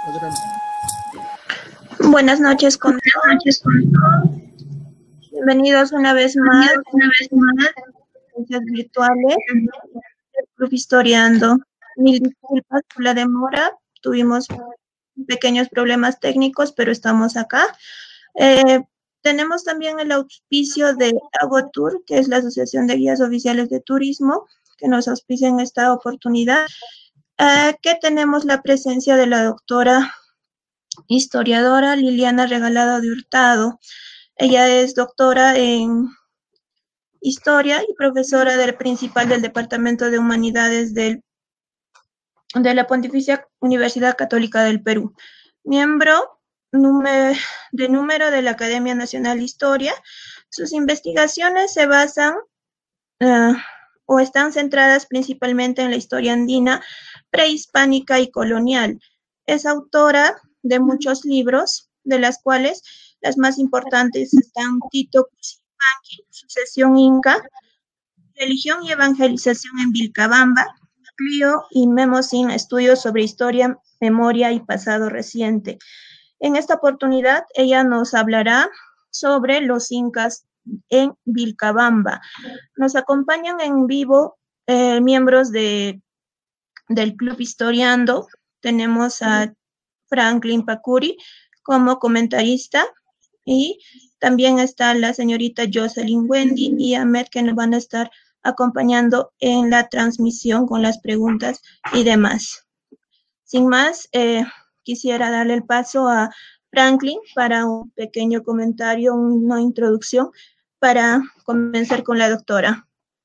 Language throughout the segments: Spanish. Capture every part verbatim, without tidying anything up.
Buenas noches con todos. Bienvenidos una vez más, una vez más a virtuales del Club Historiando. Mil disculpas por la demora, tuvimos pequeños problemas técnicos, pero estamos acá. Eh, tenemos también el auspicio de Agotur, que es la Asociación de Guías Oficiales de Turismo, que nos auspicia en esta oportunidad. Eh, que tenemos la presencia de la doctora historiadora Liliana Regalado de Hurtado. Ella es doctora en Historia y profesora del principal del Departamento de Humanidades del, de la Pontificia Universidad Católica del Perú. Miembro número, de número de la Academia Nacional de Historia. Sus investigaciones se basan uh, o están centradas principalmente en la historia andina, prehispánica y colonial. Es autora de muchos libros, de las cuales las más importantes están Tito Cusipanqui, Sucesión Inca, Religión y Evangelización en Vilcabamba, Clio y Memocin, Estudios sobre Historia, Memoria y Pasado Reciente. En esta oportunidad, ella nos hablará sobre los incas en Vilcabamba. Nos acompañan en vivo eh, miembros de, del Club Historiando. Tenemos a Franklin Pacuri como comentarista y también está la señorita Jocelyn Wendy y Ahmed, que nos van a estar acompañando en la transmisión con las preguntas y demás. Sin más, eh, quisiera darle el paso a Franklin para un pequeño comentario, una introducción para comenzar con la doctora.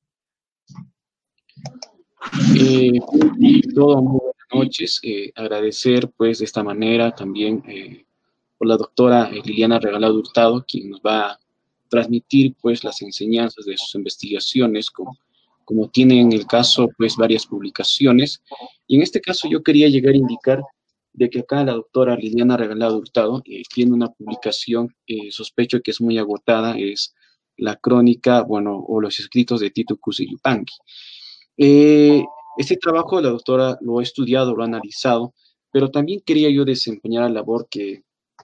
Eh, todo, muy buenas noches. Eh, agradecer pues de esta manera también eh, por la doctora Liliana Regalado Hurtado, quien nos va a transmitir pues las enseñanzas de sus investigaciones, como, como tiene en el caso pues varias publicaciones. Y en este caso yo quería llegar a indicar de que acá la doctora Liliana Regalado Hurtado eh, tiene una publicación, eh, sospecho que es muy agotada, es la crónica, bueno, o los escritos de Tito Cusi Yupanqui. Eh, este trabajo la doctora lo ha estudiado, lo ha analizado, pero también quería yo desempeñar la labor que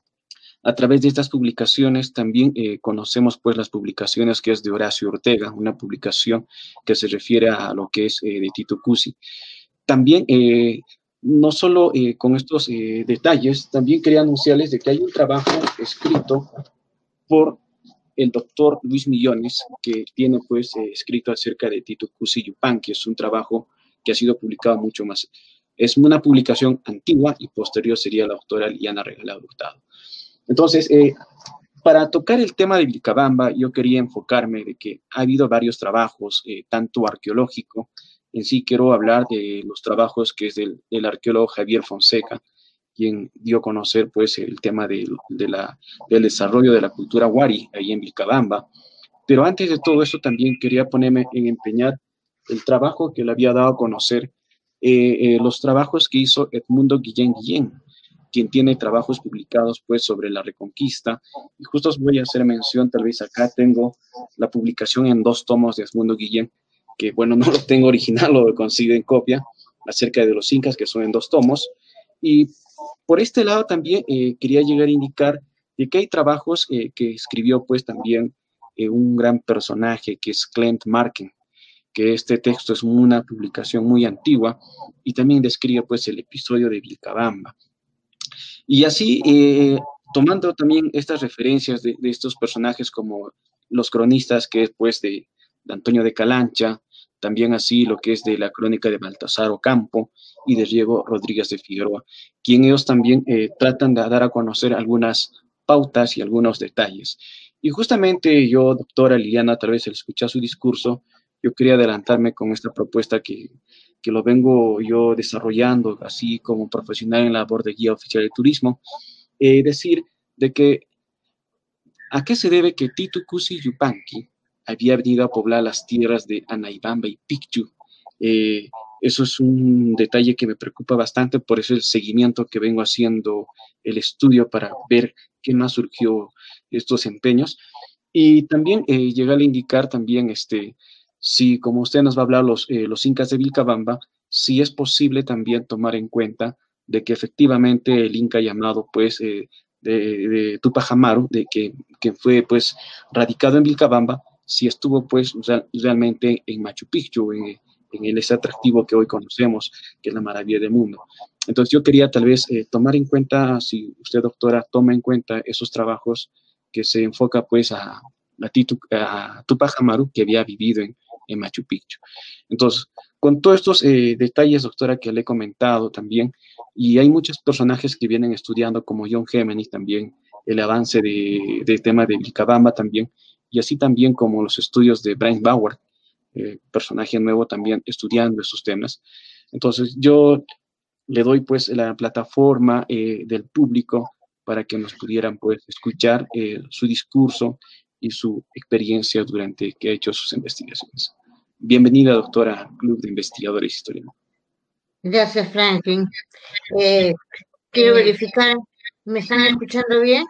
a través de estas publicaciones también eh, conocemos pues las publicaciones que es de Horacio Ortega, una publicación que se refiere a lo que es eh, de Tito Cusi. También, eh, no solo eh, con estos eh, detalles, también quería anunciarles de que hay un trabajo escrito por el doctor Luis Millones, que tiene pues eh, escrito acerca de Tito Cusi Yupanqui, es un trabajo que ha sido publicado mucho más. Es una publicación antigua y posterior sería la doctora Liliana Regalado Hurtado. Entonces, eh, para tocar el tema de Vilcabamba, yo quería enfocarme de que ha habido varios trabajos, eh, tanto arqueológico, en sí quiero hablar de los trabajos que es del, del arqueólogo Javier Fonseca, quien dio a conocer pues el tema de, de la, del desarrollo de la cultura Wari ahí en Vilcabamba. Pero antes de todo eso también quería ponerme en empeñar el trabajo que le había dado a conocer, eh, eh, los trabajos que hizo Edmundo Guillén Guillén, quien tiene trabajos publicados pues sobre la Reconquista. Y justo os voy a hacer mención, tal vez acá tengo la publicación en dos tomos de Edmundo Guillén, que bueno, no lo tengo original, lo consigo en copia, acerca de los incas, que son en dos tomos. Y por este lado también eh, quería llegar a indicar de que hay trabajos eh, que escribió pues también eh, un gran personaje que es Clement Marken, que este texto es una publicación muy antigua y también describe pues el episodio de Vilcabamba. Y así, eh, tomando también estas referencias de, de estos personajes como los cronistas, que es pues de, de Antonio de Calancha, también así lo que es de la crónica de Baltasar Ocampo y de Diego Rodríguez de Figueroa, quien ellos también eh, tratan de dar a conocer algunas pautas y algunos detalles. Y justamente yo, doctora Liliana, tal vez al escuchar su discurso, yo quería adelantarme con esta propuesta que, que lo vengo yo desarrollando, así como profesional en la labor de guía oficial de turismo, eh, decir de que a qué se debe que Tito Cusi Yupanqui había venido a poblar las tierras de Anaibamba y Picchu. Eh, eso es un detalle que me preocupa bastante, por eso el seguimiento que vengo haciendo, el estudio para ver qué más surgió estos empeños. Y también eh, llegar a indicar también, este, si como usted nos va a hablar los, eh, los incas de Vilcabamba, si es posible también tomar en cuenta de que efectivamente el Inca llamado pues eh, de, de Tupac Amaru, de que, que fue pues radicado en Vilcabamba, sí estuvo pues real, realmente en Machu Picchu, en, en ese atractivo que hoy conocemos, que es la maravilla del mundo. Entonces yo quería tal vez eh, tomar en cuenta, si usted doctora toma en cuenta esos trabajos que se enfoca pues a, a, Titu, a Tupac Amaru, que había vivido en, en Machu Picchu. Entonces, con todos estos eh, detalles, doctora, que le he comentado también, y hay muchos personajes que vienen estudiando, como John Gemini también, el avance de, del tema de Vilcabamba también, y así también como los estudios de Brian Bauer, eh, personaje nuevo también estudiando estos temas. Entonces, yo le doy pues la plataforma eh, del público para que nos pudieran pues escuchar eh, su discurso y su experiencia durante que ha hecho sus investigaciones. Bienvenida, doctora, al Club de Investigadores Historianos. Gracias, Franklin. Eh, quiero verificar, ¿me están escuchando bien?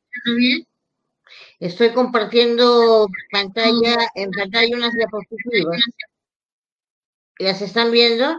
Estoy compartiendo pantalla, en pantalla unas diapositivas. ¿Las están viendo?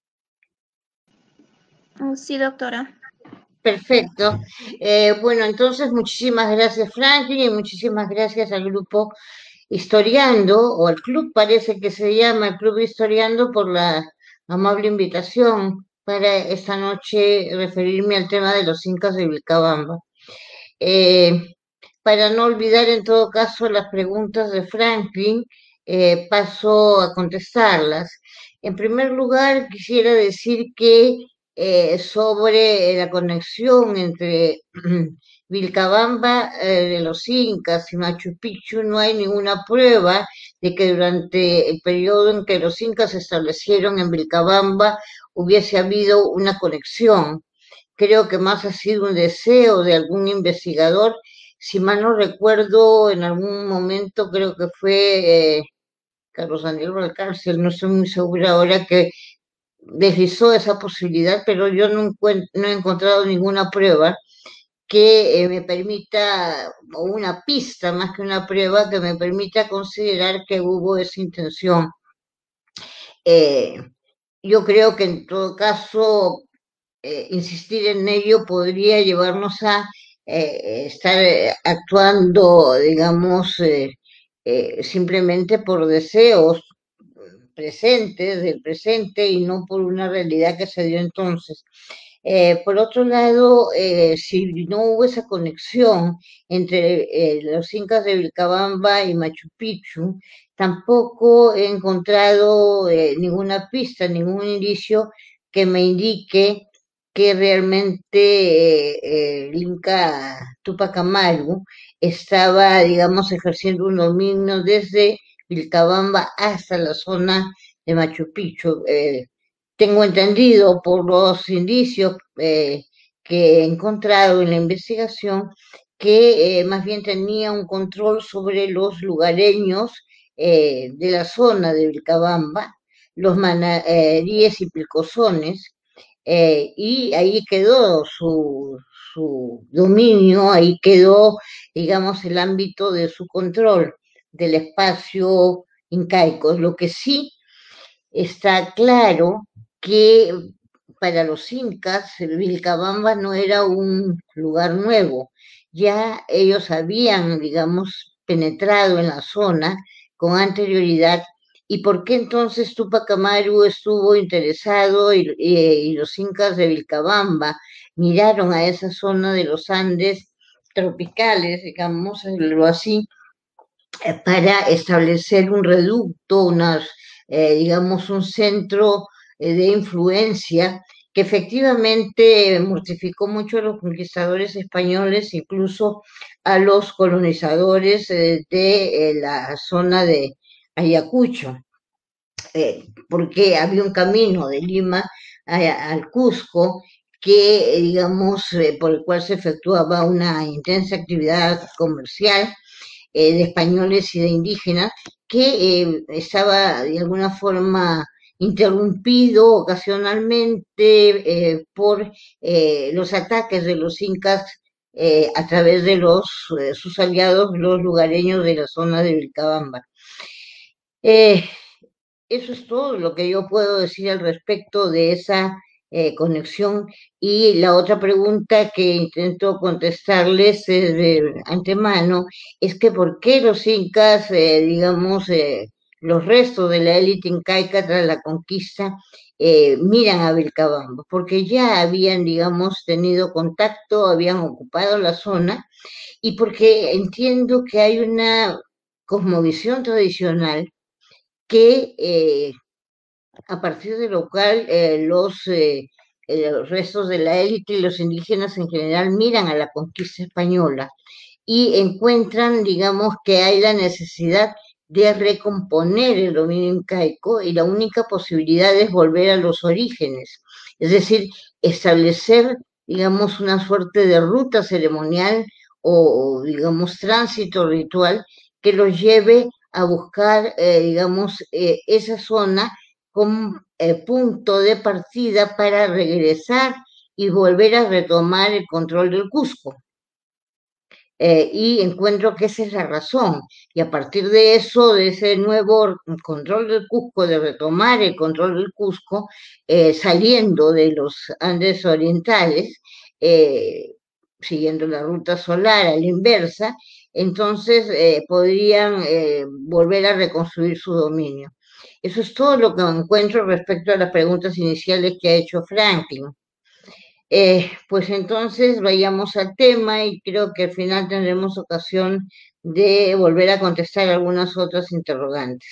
Sí, doctora. Perfecto. Eh, bueno, entonces muchísimas gracias, Franklin, y muchísimas gracias al grupo Historiando, o al club parece que se llama el Club Historiando, por la amable invitación para esta noche referirme al tema de los incas de Vilcabamba. Eh, para no olvidar en todo caso las preguntas de Franklin, eh, paso a contestarlas. En primer lugar, quisiera decir que eh, sobre la conexión entre Vilcabamba eh, de los incas y Machu Picchu, no hay ninguna prueba de que durante el periodo en que los incas se establecieron en Vilcabamba hubiese habido una conexión. Creo que más ha sido un deseo de algún investigador. Si mal no recuerdo, en algún momento creo que fue eh, Carlos Daniel Valcárcel, no estoy muy segura ahora, que deslizó esa posibilidad, pero yo no, no he encontrado ninguna prueba que eh, me permita, o una pista más que una prueba, que me permita considerar que hubo esa intención. Eh, yo creo que en todo caso, eh, insistir en ello podría llevarnos a eh, estar eh, actuando, digamos, eh, eh, simplemente por deseos presentes, del presente, y no por una realidad que se dio entonces. Eh, por otro lado, eh, si no hubo esa conexión entre eh, los incas de Vilcabamba y Machu Picchu, tampoco he encontrado eh, ninguna pista, ningún indicio que me indique que realmente eh, el Inca Tupac Amaru estaba, digamos, ejerciendo un dominio desde Vilcabamba hasta la zona de Machu Picchu. Eh, tengo entendido por los indicios eh, que he encontrado en la investigación que eh, más bien tenía un control sobre los lugareños eh, de la zona de Vilcabamba, los manaríes y pilcozones, eh, y ahí quedó su, su dominio, ahí quedó, digamos, el ámbito de su control del espacio incaico. Lo que sí está claro que para los incas Vilcabamba no era un lugar nuevo, ya ellos habían, digamos, penetrado en la zona con anterioridad. ¿Y por qué entonces Tupac Amaru estuvo interesado y, y, y los incas de Vilcabamba miraron a esa zona de los Andes tropicales, digamos así, para establecer un reducto, unas, eh, digamos, un centro eh, de influencia que efectivamente mortificó mucho a los conquistadores españoles, incluso a los colonizadores eh, de eh, la zona de Ayacucho, eh, porque había un camino de Lima a, al Cusco que, eh, digamos, eh, por el cual se efectuaba una intensa actividad comercial eh, de españoles y de indígenas, que eh, estaba de alguna forma interrumpido ocasionalmente eh, por eh, los ataques de los incas eh, a través de los, eh, sus aliados, los lugareños de la zona de Vilcabamba. Eh, eso es todo lo que yo puedo decir al respecto de esa eh, conexión. Y la otra pregunta que intento contestarles eh, de antemano es que por qué los incas, eh, digamos, eh, los restos de la élite incaica tras la conquista, eh, miran a Vilcabamba, porque ya habían, digamos, tenido contacto, habían ocupado la zona, y porque entiendo que hay una cosmovisión tradicional que eh, a partir de lo cual eh, los, eh, eh, los restos de la élite y los indígenas en general miran a la conquista española y encuentran, digamos, que hay la necesidad de recomponer el dominio incaico y la única posibilidad es volver a los orígenes, es decir, establecer, digamos, una suerte de ruta ceremonial o, digamos, tránsito ritual que los lleve a buscar, eh, digamos, eh, esa zona como eh, punto de partida para regresar y volver a retomar el control del Cusco. Eh, y encuentro que esa es la razón. Y a partir de eso, de ese nuevo control del Cusco, de retomar el control del Cusco, eh, saliendo de los Andes orientales, eh, siguiendo la ruta solar a la inversa, entonces eh, podrían eh, volver a reconstruir su dominio. Eso es todo lo que encuentro respecto a las preguntas iniciales que ha hecho Franklin. Eh, pues entonces vayamos al tema y creo que al final tendremos ocasión de volver a contestar algunas otras interrogantes.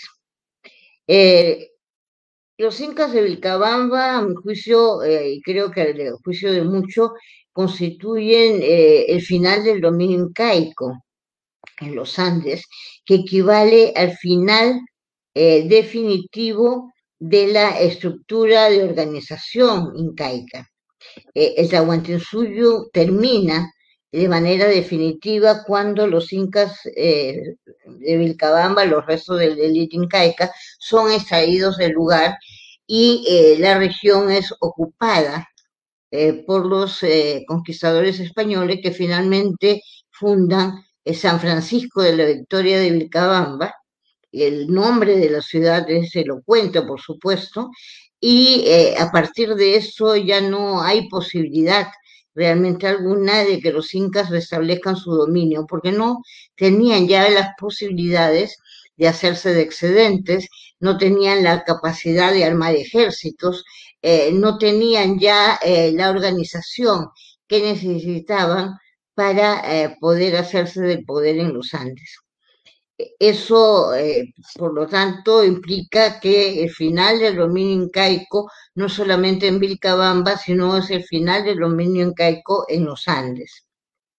Eh, los incas de Vilcabamba, a mi juicio, eh, y creo que el juicio de muchos, constituyen eh, el final del dominio incaico en los Andes, que equivale al final eh, definitivo de la estructura de organización incaica. Eh, el Tahuantinsuyo termina de manera definitiva cuando los incas eh, de Vilcabamba, los restos de la élite incaica, son extraídos del lugar y eh, la región es ocupada eh, por los eh, conquistadores españoles que finalmente fundan eh, San Francisco de la Victoria de Vilcabamba. El nombre de la ciudad es elocuente, por supuesto, y eh, a partir de eso ya no hay posibilidad realmente alguna de que los incas restablezcan su dominio, porque no tenían ya las posibilidades de hacerse de excedentes, no tenían la capacidad de armar ejércitos, eh, no tenían ya eh, la organización que necesitaban para eh, poder hacerse del poder en los Andes. Eso, eh, por lo tanto, implica que el final del dominio incaico, no solamente en Vilcabamba, sino es el final del dominio incaico en los Andes.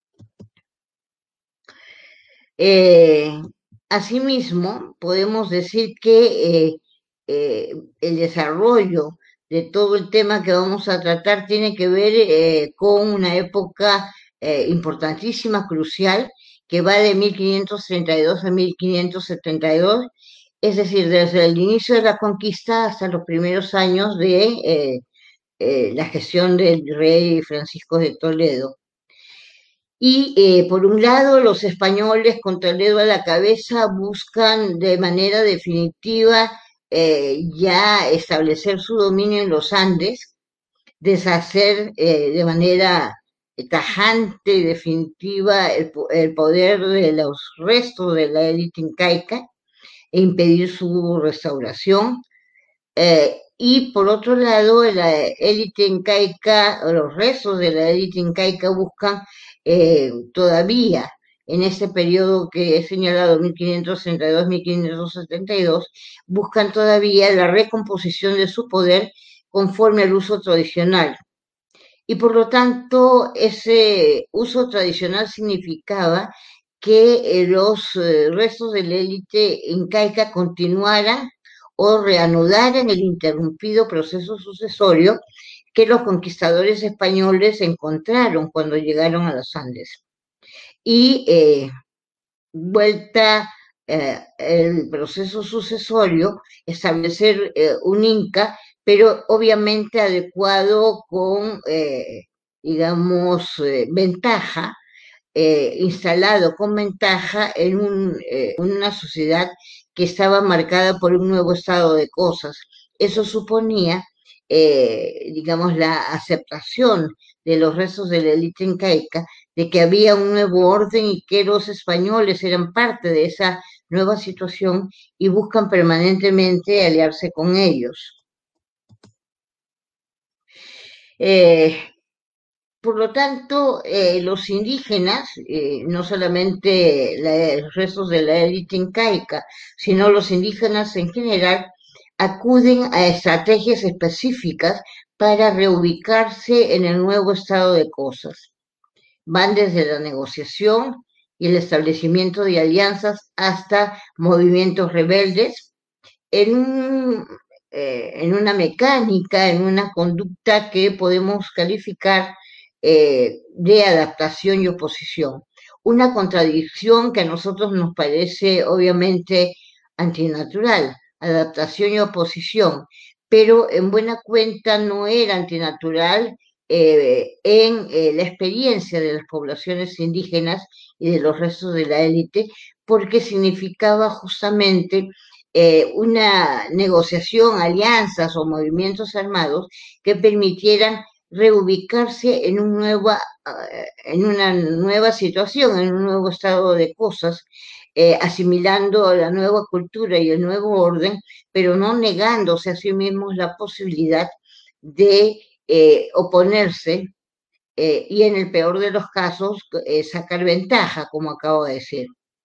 Eh, asimismo, podemos decir que eh, eh, el desarrollo de todo el tema que vamos a tratar tiene que ver eh, con una época eh, importantísima, crucial, que va de mil quinientos treinta y dos a mil quinientos setenta y dos, es decir, desde el inicio de la conquista hasta los primeros años de eh, eh, la gestión del rey Francisco de Toledo. Y eh, por un lado, los españoles con Toledo a la cabeza buscan de manera definitiva eh, ya establecer su dominio en los Andes, deshacer eh, de manera tajante y definitiva el, el poder de los restos de la élite incaica e impedir su restauración. Eh, y por otro lado, la élite incaica, los restos de la élite incaica buscan eh, todavía en este periodo que he señalado, mil quinientos treinta y dos a mil quinientos setenta y dos, buscan todavía la recomposición de su poder conforme al uso tradicional. Y por lo tanto, ese uso tradicional significaba que eh, los eh, restos de la élite incaica continuaran o reanudaran el interrumpido proceso sucesorio que los conquistadores españoles encontraron cuando llegaron a los Andes. Y eh, vuelta eh, el proceso sucesorio, establecer eh, un Inca, pero obviamente adecuado con, eh, digamos, eh, ventaja, eh, instalado con ventaja en un, eh, una sociedad que estaba marcada por un nuevo estado de cosas. Eso suponía eh, digamos, la aceptación de los restos de la élite incaica, de que había un nuevo orden y que los españoles eran parte de esa nueva situación y buscan permanentemente aliarse con ellos. Eh, por lo tanto, eh, los indígenas, eh, no solamente la, los restos de la élite incaica, sino los indígenas en general, acuden a estrategias específicas para reubicarse en el nuevo estado de cosas. Van desde la negociación y el establecimiento de alianzas hasta movimientos rebeldes en, un, eh, en una mecánica, en una conducta que podemos calificar eh, de adaptación y oposición. Una contradicción que a nosotros nos parece obviamente antinatural, adaptación y oposición, pero en buena cuenta no era antinatural eh, en eh, la experiencia de las poblaciones indígenas y de los restos de la élite, porque significaba justamente eh, una negociación, alianzas o movimientos armados que permitieran reubicarse en, un nueva, en una nueva situación, en un nuevo estado de cosas, eh, asimilando la nueva cultura y el nuevo orden, pero no negándose a sí mismos la posibilidad de eh, oponerse eh, y en el peor de los casos eh, sacar ventaja, como acabo de decir.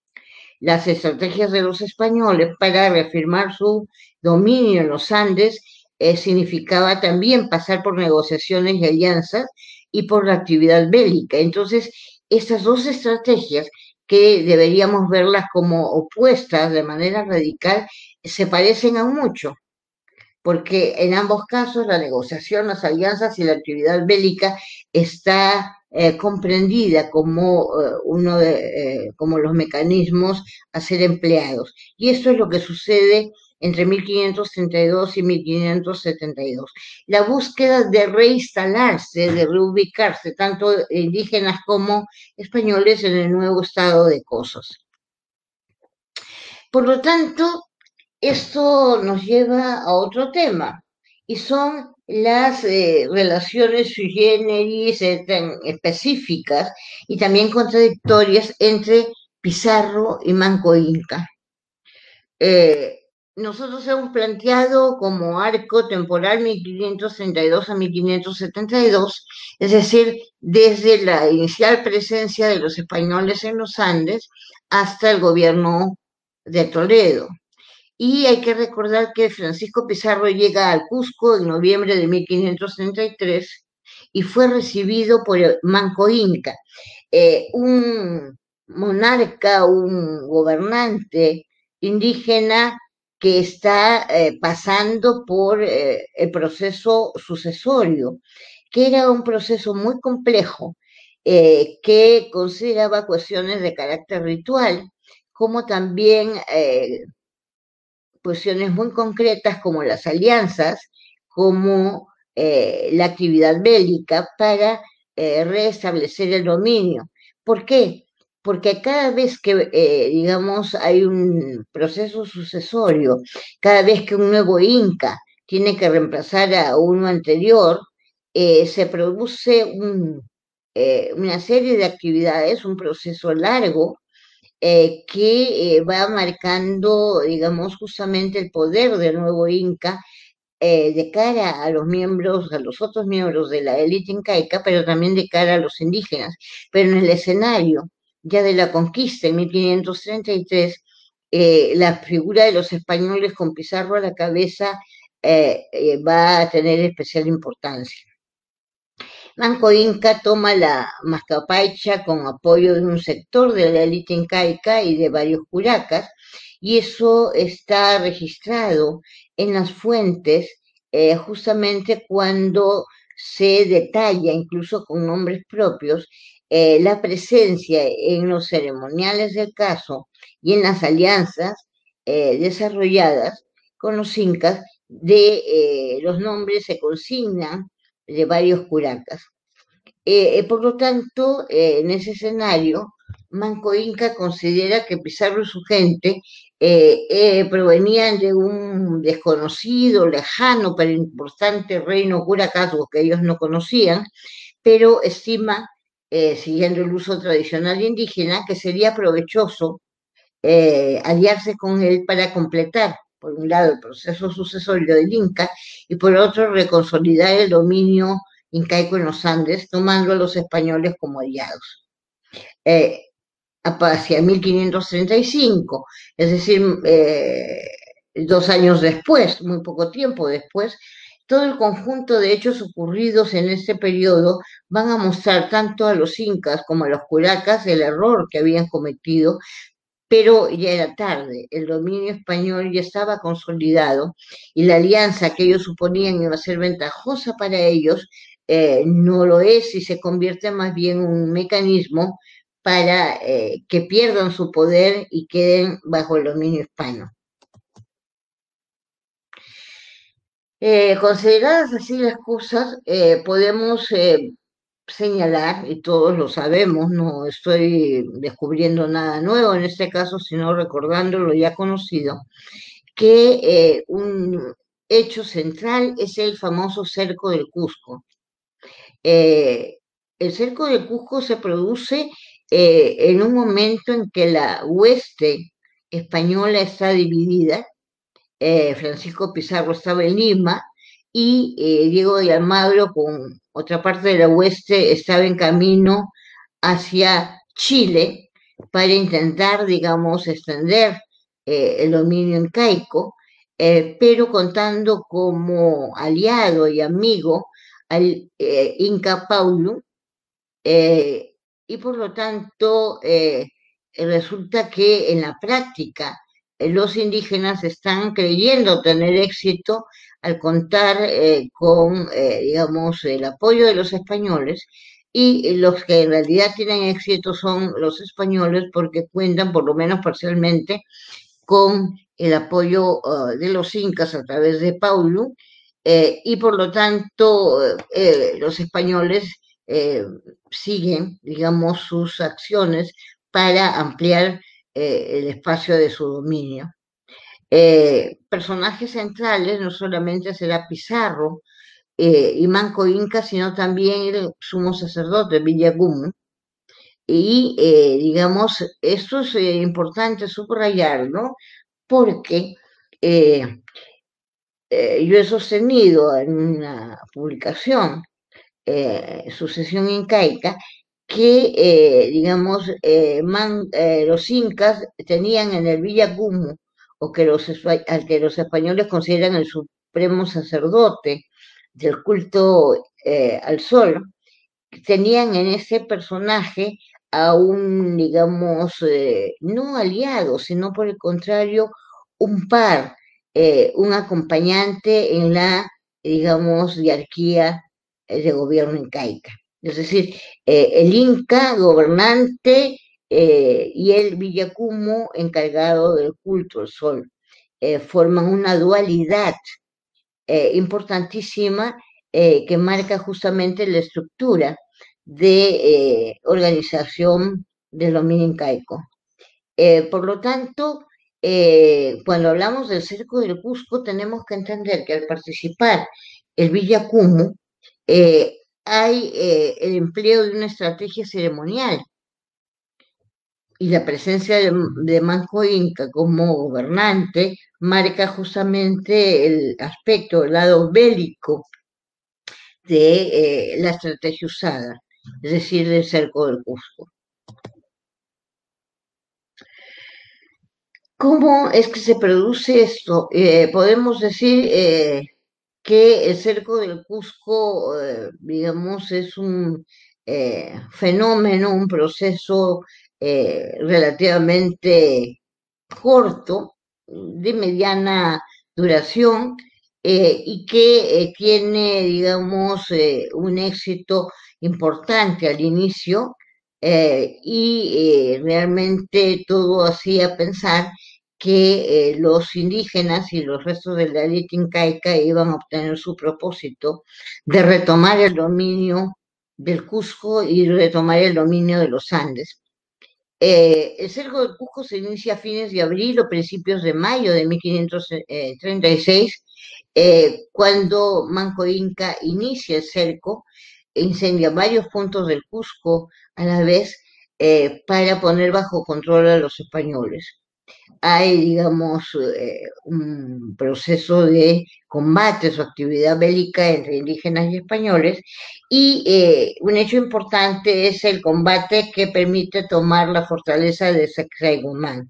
Las estrategias de los españoles para reafirmar su dominio en los Andes eh, significaba también pasar por negociaciones y alianzas y por la actividad bélica. Entonces, estas dos estrategias, que deberíamos verlas como opuestas de manera radical, se parecen a mucho, porque en ambos casos la negociación, las alianzas y la actividad bélica está eh, comprendida como eh, uno de, eh, como los mecanismos a ser empleados. Y esto es lo que sucede entre mil quinientos treinta y dos y mil quinientos setenta y dos. La búsqueda de reinstalarse, de reubicarse, tanto indígenas como españoles, en el nuevo estado de cosas. Por lo tanto, esto nos lleva a otro tema, y son las eh, relaciones sui generis eh, tan específicas y también contradictorias entre Pizarro y Manco Inca. Eh, nosotros hemos planteado como arco temporal mil quinientos treinta y dos a mil quinientos setenta y dos, es decir, desde la inicial presencia de los españoles en los Andes hasta el gobierno de Toledo. Y hay que recordar que Francisco Pizarro llega al Cusco en noviembre de mil quinientos treinta y tres y fue recibido por el Manco Inca, eh, un monarca, un gobernante indígena que está eh, pasando por eh, el proceso sucesorio, que era un proceso muy complejo, eh, que consideraba cuestiones de carácter ritual, como también eh, cuestiones muy concretas como las alianzas, como eh, la actividad bélica para eh, restablecer el dominio. ¿Por qué? Porque cada vez que, eh, digamos, hay un proceso sucesorio, cada vez que un nuevo inca tiene que reemplazar a uno anterior, eh, se produce un, eh, una serie de actividades, un proceso largo, eh, que eh, va marcando, digamos, justamente el poder del nuevo Inca eh, de cara a los miembros, a los otros miembros de la élite incaica, pero también de cara a los indígenas. Pero en el escenario ya de la conquista en mil quinientos treinta y tres, eh, la figura de los españoles con Pizarro a la cabeza eh, eh, va a tener especial importancia. Manco Inca toma la Mascapaicha con apoyo de un sector de la élite incaica y de varios curacas, y eso está registrado en las fuentes eh, justamente cuando se detalla, incluso con nombres propios, eh, la presencia en los ceremoniales del caso y en las alianzas eh, desarrolladas con los incas de eh, los nombres se consignan de varios curacas. Eh, por lo tanto, eh, en ese escenario, Manco Inca considera que Pizarro y su gente eh, eh, provenían de un desconocido, lejano, pero importante reino curacazo que ellos no conocían, pero estima, eh, siguiendo el uso tradicional indígena, que sería provechoso eh, aliarse con él para completar, por un lado, el proceso sucesorio del Inca y por otro, reconsolidar el dominio incaico en los Andes, tomando a los españoles como aliados. Eh, hacia mil quinientos treinta y cinco, es decir, eh, dos años después, muy poco tiempo después, todo el conjunto de hechos ocurridos en este periodo van a mostrar tanto a los incas como a los curacas el error que habían cometido, pero ya era tarde, el dominio español ya estaba consolidado y la alianza que ellos suponían iba a ser ventajosa para ellos, eh, no lo es y se convierte más bien en un mecanismo para eh, que pierdan su poder y queden bajo el dominio hispano. Eh, consideradas así las cosas, eh, podemos eh, señalar, y todos lo sabemos, no estoy descubriendo nada nuevo en este caso, sino recordando lo ya conocido, que eh, un hecho central es el famoso cerco del Cusco. Eh, el cerco del Cusco se produce eh, en un momento en que la hueste española está dividida. eh, Francisco Pizarro estaba en Lima y eh, Diego de Almagro con otra parte de la hueste estaba en camino hacia Chile para intentar, digamos, extender eh, el dominio incaico, eh, pero contando como aliado y amigo al eh, Inca Paulo, eh, y por lo tanto eh, resulta que en la práctica eh, los indígenas están creyendo tener éxito al contar eh, con, eh, digamos, el apoyo de los españoles, y los que en realidad tienen éxito son los españoles porque cuentan, por lo menos parcialmente, con el apoyo uh, de los incas a través de Paulo, eh, y por lo tanto eh, los españoles eh, siguen, digamos, sus acciones para ampliar eh, el espacio de su dominio. Eh, personajes centrales no solamente será Pizarro eh, y Manco Inca, sino también el sumo sacerdote Villagum. Y, eh, digamos, esto es eh, importante subrayarlo porque eh, eh, yo he sostenido en una publicación, eh, Sucesión Incaica, que, eh, digamos, eh, man, eh, los incas tenían en el Villacumo, o que los, al que los españoles consideran el supremo sacerdote del culto eh, al sol, tenían en ese personaje a un, digamos, eh, no aliado, sino por el contrario, un par, eh, un acompañante en la, digamos, diarquía de gobierno incaica. Es decir, eh, el Inca gobernante eh, y el Villacumo encargado del culto al sol. Eh, forman una dualidad eh, importantísima eh, que marca justamente la estructura de eh, organización del dominio incaico. Eh, por lo tanto, eh, cuando hablamos del cerco del Cusco, tenemos que entender que al participar el Villacumo, eh, hay eh, el empleo de una estrategia ceremonial y la presencia de, de Manco Inca como gobernante marca justamente el aspecto, el lado bélico de eh, la estrategia usada, es decir, del cerco del Cusco. ¿Cómo es que se produce esto? Eh, podemos decir eh, que el cerco del Cusco, eh, digamos, es un eh, fenómeno, un proceso eh, relativamente corto, de mediana duración, eh, y que eh, tiene, digamos, eh, un éxito importante al inicio, eh, y eh, realmente todo hacía pensar que eh, los indígenas y los restos de la élite incaica iban a obtener su propósito de retomar el dominio del Cusco y retomar el dominio de los Andes. Eh, el cerco del Cusco se inicia a fines de abril o principios de mayo de mil quinientos treinta y seis, eh, cuando Manco Inca inicia el cerco, incendia varios puntos del Cusco a la vez, eh, para poner bajo control a los españoles. Hay, digamos, eh, un proceso de combate, su actividad bélica entre indígenas y españoles, y eh, un hecho importante es el combate que permite tomar la fortaleza de Sacsayhuamán.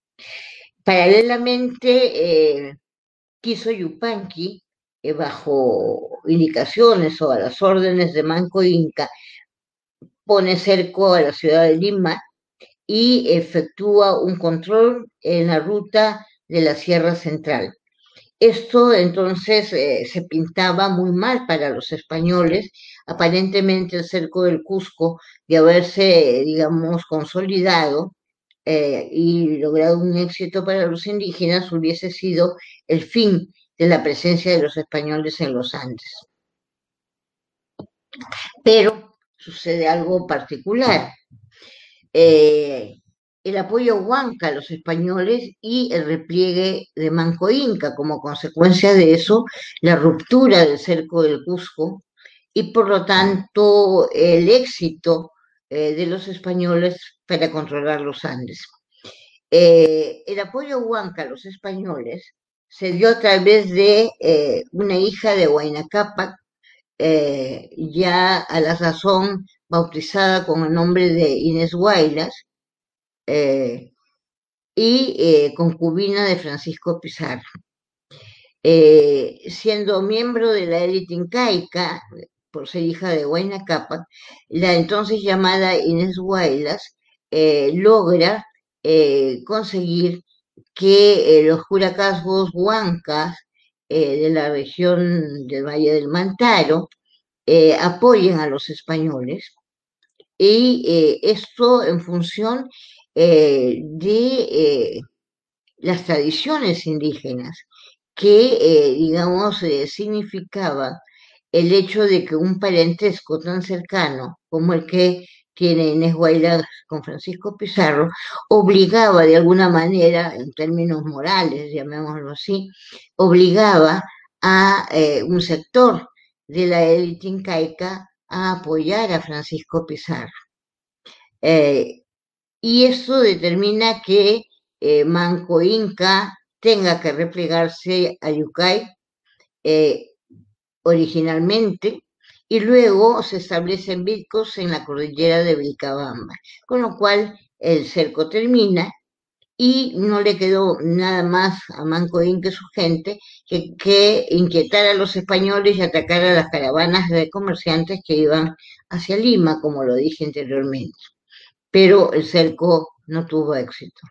Paralelamente, eh, Quiso Yupanqui, eh, bajo indicaciones o a las órdenes de Manco Inca, pone cerco a la ciudad de Lima y efectúa un control en la ruta de la Sierra Central. Esto entonces eh, se pintaba muy mal para los españoles. Aparentemente el cerco del Cusco, de haberse, digamos, consolidado eh, y logrado un éxito para los indígenas, hubiese sido el fin de la presencia de los españoles en los Andes. Pero sucede algo particular. Eh, el apoyo huanca a los españoles y el repliegue de Manco Inca, como consecuencia de eso, la ruptura del cerco del Cusco y por lo tanto el éxito eh, de los españoles para controlar los Andes. Eh, el apoyo huanca a los españoles se dio a través de eh, una hija de Huayna Cápac, eh, ya a la sazón bautizada con el nombre de Inés Huaylas, eh, y eh, concubina de Francisco Pizarro. Eh, siendo miembro de la élite incaica, por ser hija de Huayna Cápac, la entonces llamada Inés Huaylas eh, logra eh, conseguir que eh, los curacazgos huancas eh, de la región del Valle del Mantaro eh, apoyen a los españoles, y eh, esto en función eh, de eh, las tradiciones indígenas, que, eh, digamos, eh, significaba el hecho de que un parentesco tan cercano como el que tiene Inés Huaylas con Francisco Pizarro, obligaba de alguna manera, en términos morales, llamémoslo así, obligaba a eh, un sector de la élite incaica a apoyar a Francisco Pizarro. Eh, y eso determina que eh, Manco Inca tenga que replegarse a Yucay eh, originalmente, y luego se establecen Vilcos en la cordillera de Vilcabamba, con lo cual el cerco termina y no le quedó nada más a Manco Inca y su gente que, que inquietar a los españoles y atacar a las caravanas de comerciantes que iban hacia Lima, como lo dije anteriormente. Pero el cerco no tuvo éxito.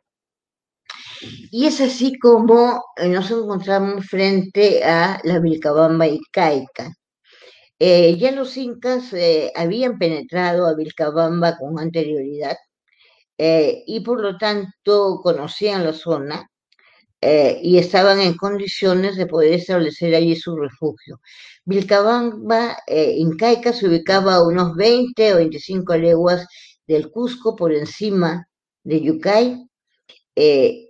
Y es así como nos encontramos frente a la Vilcabamba incaica. Eh, ya los incas eh, habían penetrado a Vilcabamba con anterioridad, eh, y por lo tanto conocían la zona eh, y estaban en condiciones de poder establecer allí su refugio. Vilcabamba eh, incaica se ubicaba a unos veinte o veinticinco leguas del Cusco, por encima de Yucay. Eh,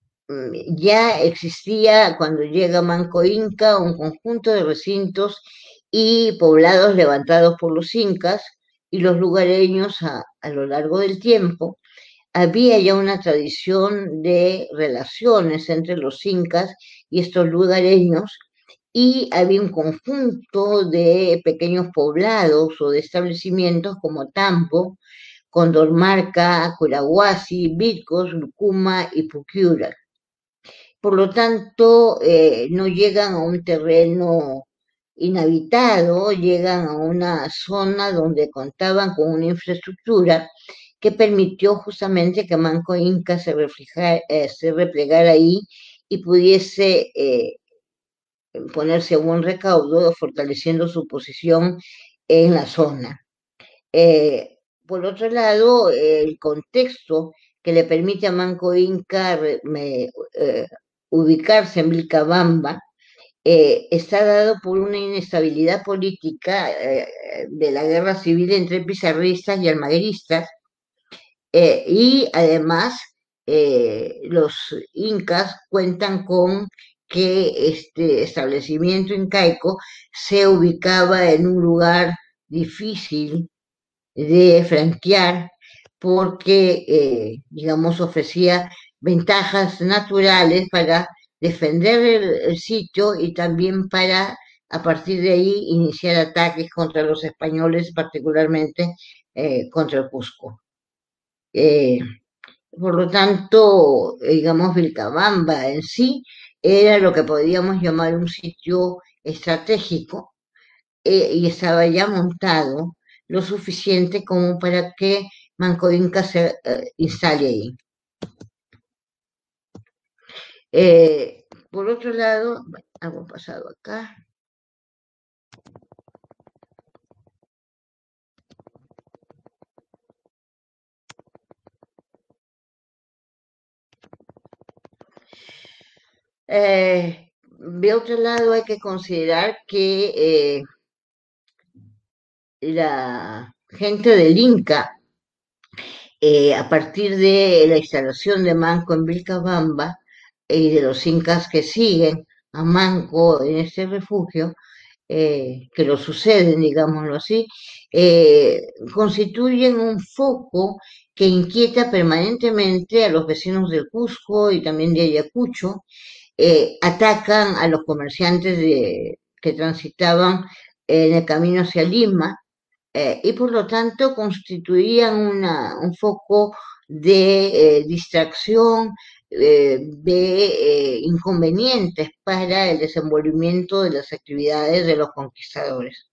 ya existía, cuando llega Manco Inca, un conjunto de recintos y poblados levantados por los incas y los lugareños a, a lo largo del tiempo. Había ya una tradición de relaciones entre los incas y estos lugareños, y había un conjunto de pequeños poblados o de establecimientos como Tambo, Condormarca, Curahuasi, Vilcos, Lucuma y Puquiura. Por lo tanto, eh, no llegan a un terreno inhabitado, llegan a una zona donde contaban con una infraestructura que permitió justamente que Manco Inca se, eh, se replegara ahí y pudiese eh, ponerse a buen recaudo, fortaleciendo su posición en la zona. Eh, por otro lado, el contexto que le permite a Manco Inca me, eh, ubicarse en Vilcabamba eh, está dado por una inestabilidad política eh, de la guerra civil entre pizarristas y almagristas, Eh, y además, eh, los incas cuentan con que este establecimiento incaico se ubicaba en un lugar difícil de franquear porque, eh, digamos, ofrecía ventajas naturales para defender el, el sitio y también para, a partir de ahí, iniciar ataques contra los españoles, particularmente eh, contra el Cusco. Eh, por lo tanto, eh, digamos, Vilcabamba en sí era lo que podríamos llamar un sitio estratégico, eh, y estaba ya montado lo suficiente como para que Manco Inca se eh, instale ahí. Eh, por otro lado, algo ha pasado acá. Eh, de otro lado, hay que considerar que eh, la gente del Inca, eh, a partir de la instalación de Manco en Vilcabamba y de los incas que siguen a Manco en este refugio, eh, que lo suceden, digámoslo así, eh, constituyen un foco que inquieta permanentemente a los vecinos del Cusco y también de Ayacucho, eh, atacan a los comerciantes de, que transitaban en el camino hacia Lima, eh, y por lo tanto constituían una, un foco de eh, distracción, eh, de eh, inconvenientes para el desenvolvimiento de las actividades de los conquistadores.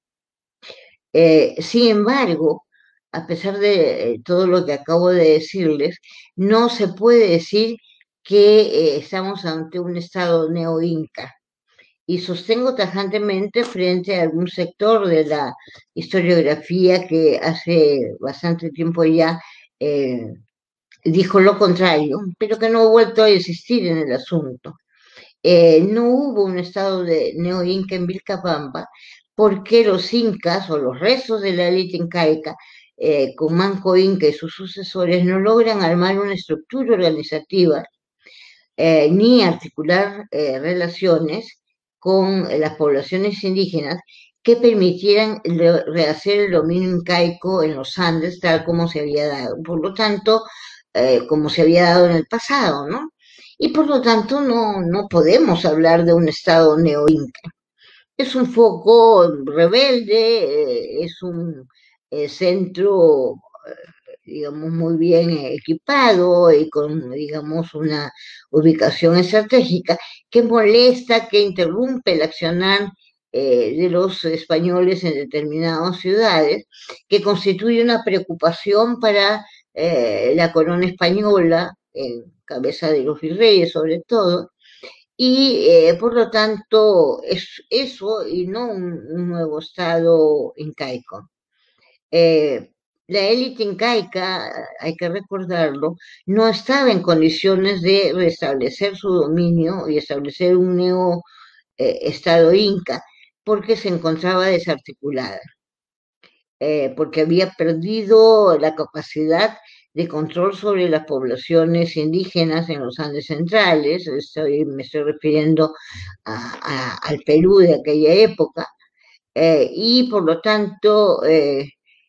Eh, sin embargo, a pesar de eh, todo lo que acabo de decirles, no se puede decir que eh, estamos ante un estado neo-inca. Y sostengo tajantemente frente a algún sector de la historiografía que hace bastante tiempo ya eh, dijo lo contrario, pero que no ha vuelto a existir en el asunto. Eh, no hubo un estado de neo-inca en Vilcabamba porque los incas o los restos de la élite incaica, eh, con Manco Inca y sus sucesores, no logran armar una estructura organizativa eh, ni articular eh, relaciones con eh, las poblaciones indígenas que permitieran re rehacer el dominio incaico en los Andes tal como se había dado. Por lo tanto, eh, como se había dado en el pasado, ¿no? Y por lo tanto no, no podemos hablar de un estado neo-inca. Es un foco rebelde, eh, es un eh, centro, digamos, muy bien equipado y con, digamos, una ubicación estratégica que molesta, que interrumpe el accionar eh, de los españoles en determinadas ciudades, que constituye una preocupación para eh, la corona española, en cabeza de los virreyes sobre todo, y eh, por lo tanto es eso y no un, un nuevo estado incaico. Eh, la élite incaica, hay que recordarlo, no estaba en condiciones de restablecer su dominio y establecer un nuevo eh, estado inca porque se encontraba desarticulada, eh, porque había perdido la capacidad de control sobre las poblaciones indígenas en los Andes centrales. Estoy, me estoy refiriendo a, a, al Perú de aquella época, eh, y por lo tanto, eh,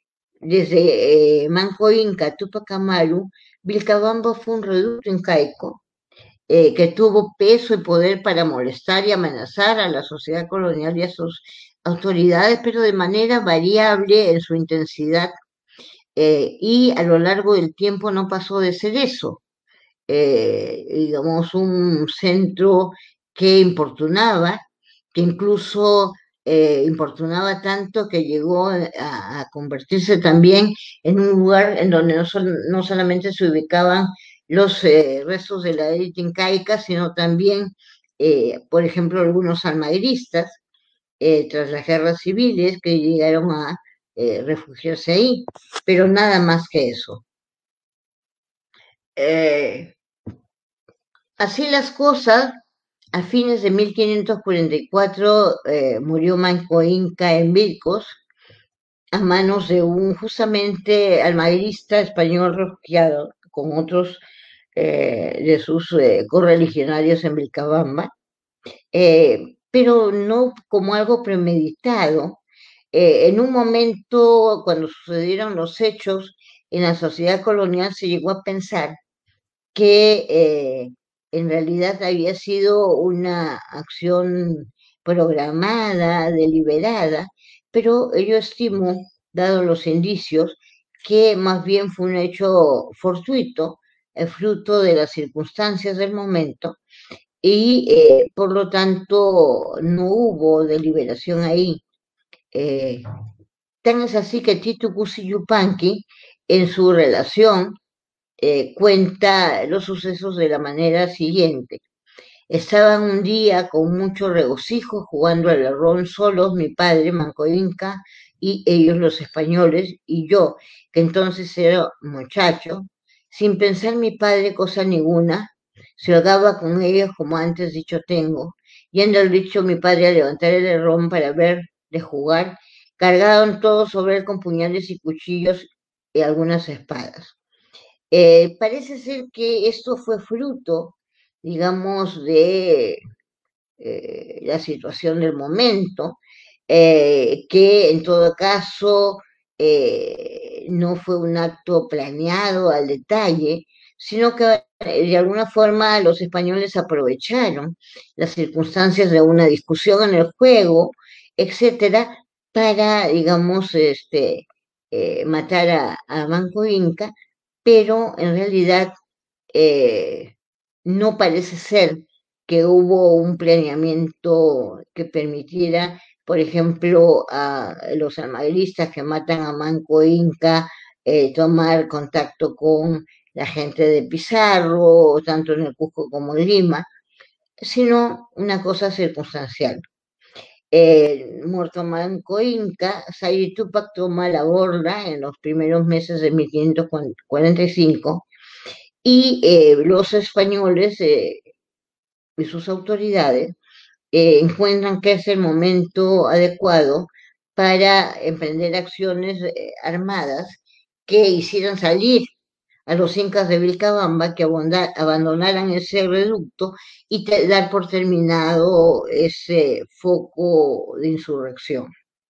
desde eh, Manco Inca a Tupac Amaru, Vilcabamba fue un reducto incaico eh, que tuvo peso y poder para molestar y amenazar a la sociedad colonial y a sus autoridades, pero de manera variable en su intensidad, eh, y a lo largo del tiempo no pasó de ser eso, eh, digamos, un centro que importunaba, que incluso eh, importunaba tanto que llegó a, a, convertirse también en un lugar en donde no, sol, no solamente se ubicaban los eh, restos de la élite incaica, sino también, eh, por ejemplo, algunos almagristas, eh, tras las guerras civiles que llegaron a eh, refugiarse ahí, pero nada más que eso. Eh, así las cosas, a fines de mil quinientos cuarenta y cuatro eh, murió Manco Inca en Vilcos, a manos de un justamente almagrista español refugiado con otros eh, de sus eh, correligionarios en Vilcabamba, eh, pero no como algo premeditado. Eh, en un momento, cuando sucedieron los hechos en la sociedad colonial, se llegó a pensar que eh, en realidad había sido una acción programada, deliberada, pero yo estimo, dado los indicios, que más bien fue un hecho fortuito, eh, fruto de las circunstancias del momento, y eh, por lo tanto no hubo deliberación ahí. Eh, Tan es así que Titu Cusi Yupanqui, en su relación, eh, cuenta los sucesos de la manera siguiente. Estaban un día con mucho regocijo jugando al ron solos, mi padre, Manco Inca, y ellos los españoles, y yo, que entonces era muchacho, sin pensar mi padre cosa ninguna, se ahogaba con ellos como antes dicho tengo, yendo al dicho mi padre a levantar el ron para ver de jugar, cargaron todos sobre él con puñales y cuchillos y algunas espadas. Eh, parece ser que esto fue fruto, digamos, de eh, la situación del momento, eh, que en todo caso eh, no fue un acto planeado al detalle, sino que eh, de alguna forma los españoles aprovecharon las circunstancias de una discusión en el juego, etcétera, para, digamos, este, eh, matar a, a Manco Inca, pero en realidad eh, no parece ser que hubo un planeamiento que permitiera, por ejemplo, a los almagristas que matan a Manco Inca, eh, tomar contacto con la gente de Pizarro, tanto en el Cusco como en Lima, sino una cosa circunstancial. Eh, muerto Manco Inca, Sayri Tupac toma la borda en los primeros meses de mil quinientos cuarenta y cinco y eh, los españoles eh, y sus autoridades eh, encuentran que es el momento adecuado para emprender acciones eh, armadas que hicieran salir a los incas de Vilcabamba, que abonda- abandonaran ese reducto y te- dar por terminado ese foco de insurrección.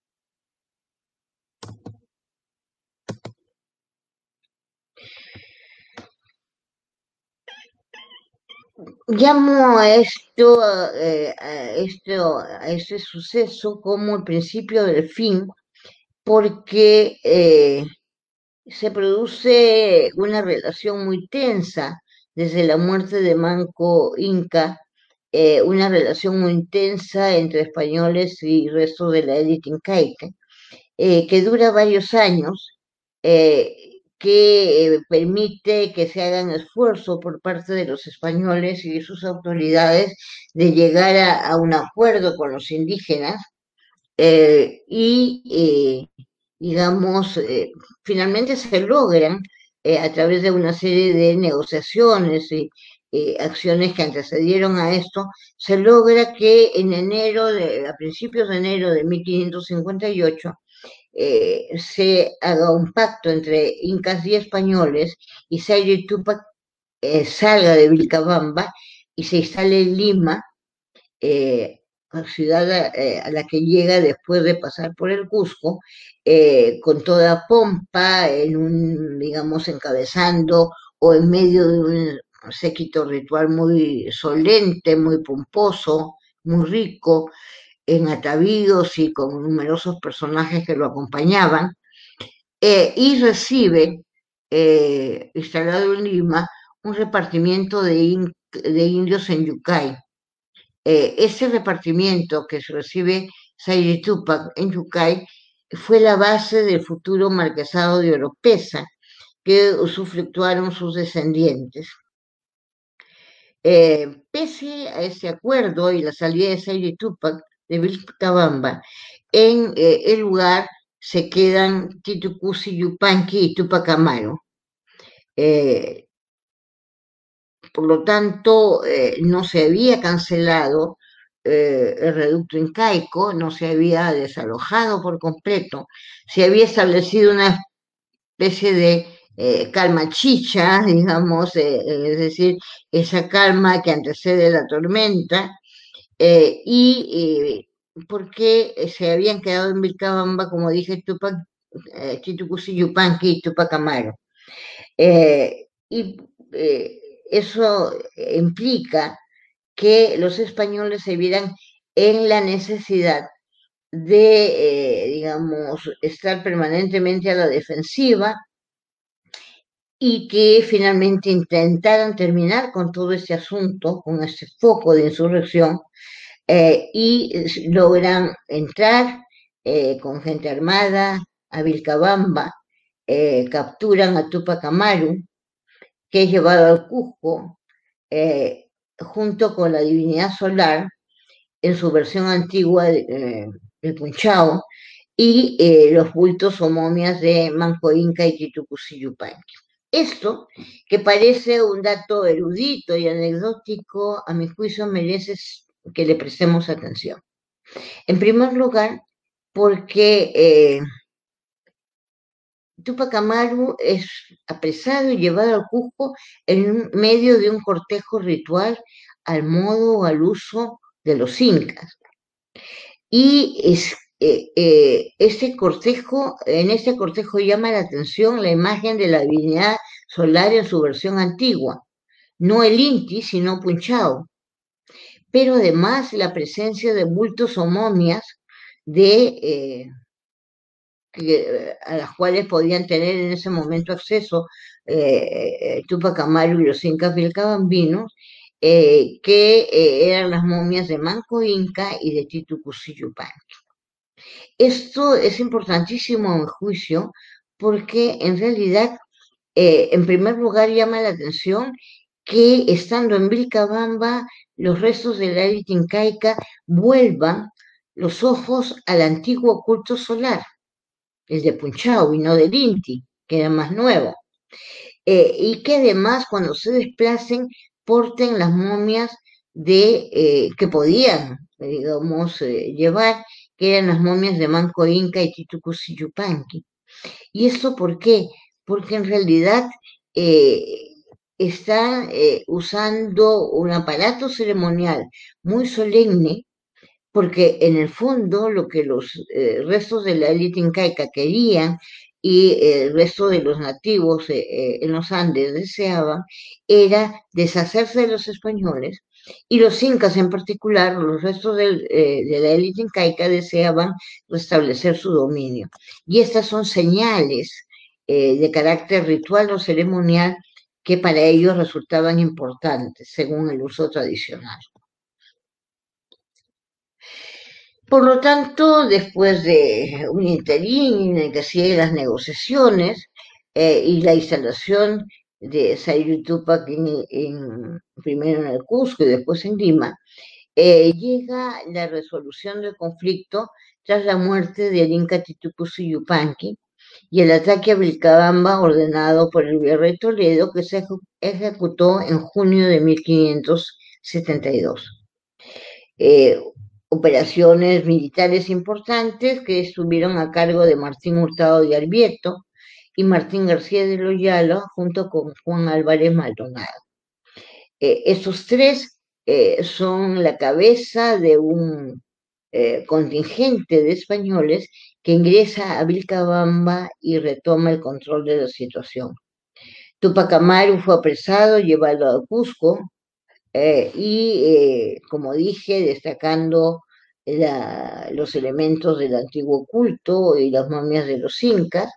Llamo a esto, eh, a esto, a este suceso como el principio del fin, porque eh, se produce una relación muy tensa desde la muerte de Manco Inca, eh, una relación muy intensa entre españoles y resto de la élite incaica, eh, que dura varios años, eh, que eh, permite que se hagan esfuerzos por parte de los españoles y de sus autoridades de llegar a, a un acuerdo con los indígenas eh, y, eh, digamos, eh, finalmente se logran eh, a través de una serie de negociaciones y eh, acciones que antecedieron a esto, se logra que en enero, de, a principios de enero de mil quinientos cincuenta y ocho, eh, se haga un pacto entre incas y españoles y Sayri Tupac eh, salga de Vilcabamba y se instale en Lima, eh, ciudad eh, a la que llega después de pasar por el Cusco, eh, con toda pompa, en un, digamos, encabezando o en medio de un séquito ritual muy solente, muy pomposo, muy rico, en atavíos y con numerosos personajes que lo acompañaban, eh, y recibe, eh, instalado en Lima, un repartimiento de, in de indios en Yucay. Eh, ese repartimiento que se recibe Sayri Tupac en Yucay fue la base del futuro marquesado de Oropesa, que usufructuaron sus descendientes. Eh, pese a ese acuerdo y la salida de Sayri Tupac de Vilcabamba, en eh, el lugar se quedan Titu Cusi Yupanqui y Tupac Amaru. Eh, por lo tanto, eh, no se había cancelado eh, el reducto incaico, no se había desalojado por completo, se había establecido una especie de eh, calma chicha, digamos, eh, es decir, esa calma que antecede la tormenta, eh, y eh, porque se habían quedado en Vilcabamba, como dije, Tupac, eh, Chitucuci Yupanqui y Tupac Amaru. Eh, y eh, eso implica que los españoles se vieran en la necesidad de, eh, digamos, estar permanentemente a la defensiva y que finalmente intentaran terminar con todo este asunto, con este foco de insurrección, eh, y logran entrar eh, con gente armada a Vilcabamba, eh, capturan a Tupac Amaru, que es llevado al Cusco, eh, junto con la divinidad solar, en su versión antigua de, eh, de Punchao, y eh, los bultos o momias de Manco Inca y Titucuci Yupanqui. Esto, que parece un dato erudito y anecdótico, a mi juicio merece que le prestemos atención. En primer lugar, porque eh, Tupac Amaru es apresado y llevado al Cusco en medio de un cortejo ritual al modo o al uso de los incas. Y es, eh, eh, este cortejo, en este cortejo llama la atención la imagen de la divinidad solar en su versión antigua, no el Inti, sino Punchao, pero además la presencia de bultos o momias de, eh, que, a las cuales podían tener en ese momento acceso eh, Tupac Amaru y los incas vilcabambinos, eh, que eh, eran las momias de Manco Inca y de Titucuci Yupanqui. Esto es importantísimo a mi juicio porque en realidad, eh, en primer lugar, llama la atención que estando en Vilcabamba, los restos de la élite incaica vuelvan los ojos al antiguo culto solar, el de Punchao y no del Inti, que era más nuevo. Eh, y que además cuando se desplacen porten las momias de, eh, que podían, digamos, eh, llevar, que eran las momias de Manco Inca y Titucuci Yupanqui. ¿Y esto por qué? Porque en realidad eh, está eh, usando un aparato ceremonial muy solemne, porque en el fondo lo que los eh, restos de la élite incaica querían y eh, el resto de los nativos eh, eh, en los Andes deseaban era deshacerse de los españoles, y los incas en particular, los restos del, eh, de la élite incaica deseaban restablecer su dominio. Y estas son señales eh, de carácter ritual o ceremonial que para ellos resultaban importantes según el uso tradicional. Por lo tanto, después de un interín en el que siguen las negociaciones eh, y la instalación de Sayu Tupac en, en, primero en el Cusco y después en Lima, eh, llega la resolución del conflicto tras la muerte del Inca Titucuci Yupanqui y el ataque a Vilcabamba ordenado por el virrey Toledo, que se ejecutó en junio de mil quinientos setenta y dos. Eh, operaciones militares importantes que estuvieron a cargo de Martín Hurtado de Albieto y Martín García de Loyola junto con Juan Álvarez Maldonado. Eh, estos tres eh, son la cabeza de un eh, contingente de españoles que ingresa a Vilcabamba y retoma el control de la situación. Tupac Amaru fue apresado, llevado a Cusco, Eh, y, eh, como dije, destacando la, los elementos del antiguo culto y las momias de los incas,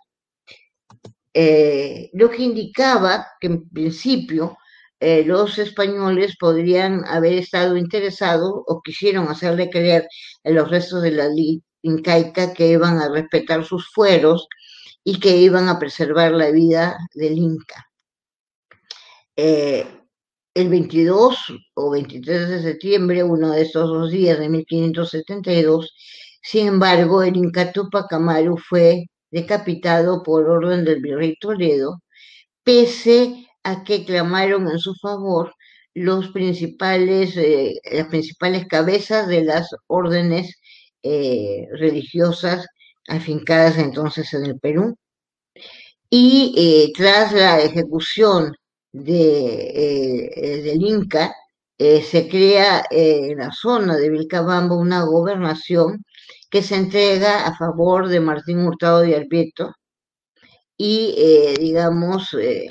eh, lo que indicaba que en principio eh, los españoles podrían haber estado interesados o quisieron hacerle creer en los restos de la ley incaica que iban a respetar sus fueros y que iban a preservar la vida del Inca. Eh, El veintidós o veintitrés de septiembre, uno de estos dos días de mil quinientos setenta y dos, sin embargo, el Inca Tupac Amaru fue decapitado por orden del virrey Toledo, pese a que clamaron en su favor los principales, eh, las principales cabezas de las órdenes eh, religiosas afincadas entonces en el Perú. Y eh, tras la ejecución de, eh, eh, del Inca, eh, se crea eh, en la zona de Vilcabamba una gobernación que se entrega a favor de Martín Hurtado de Alveto y, eh, digamos, eh,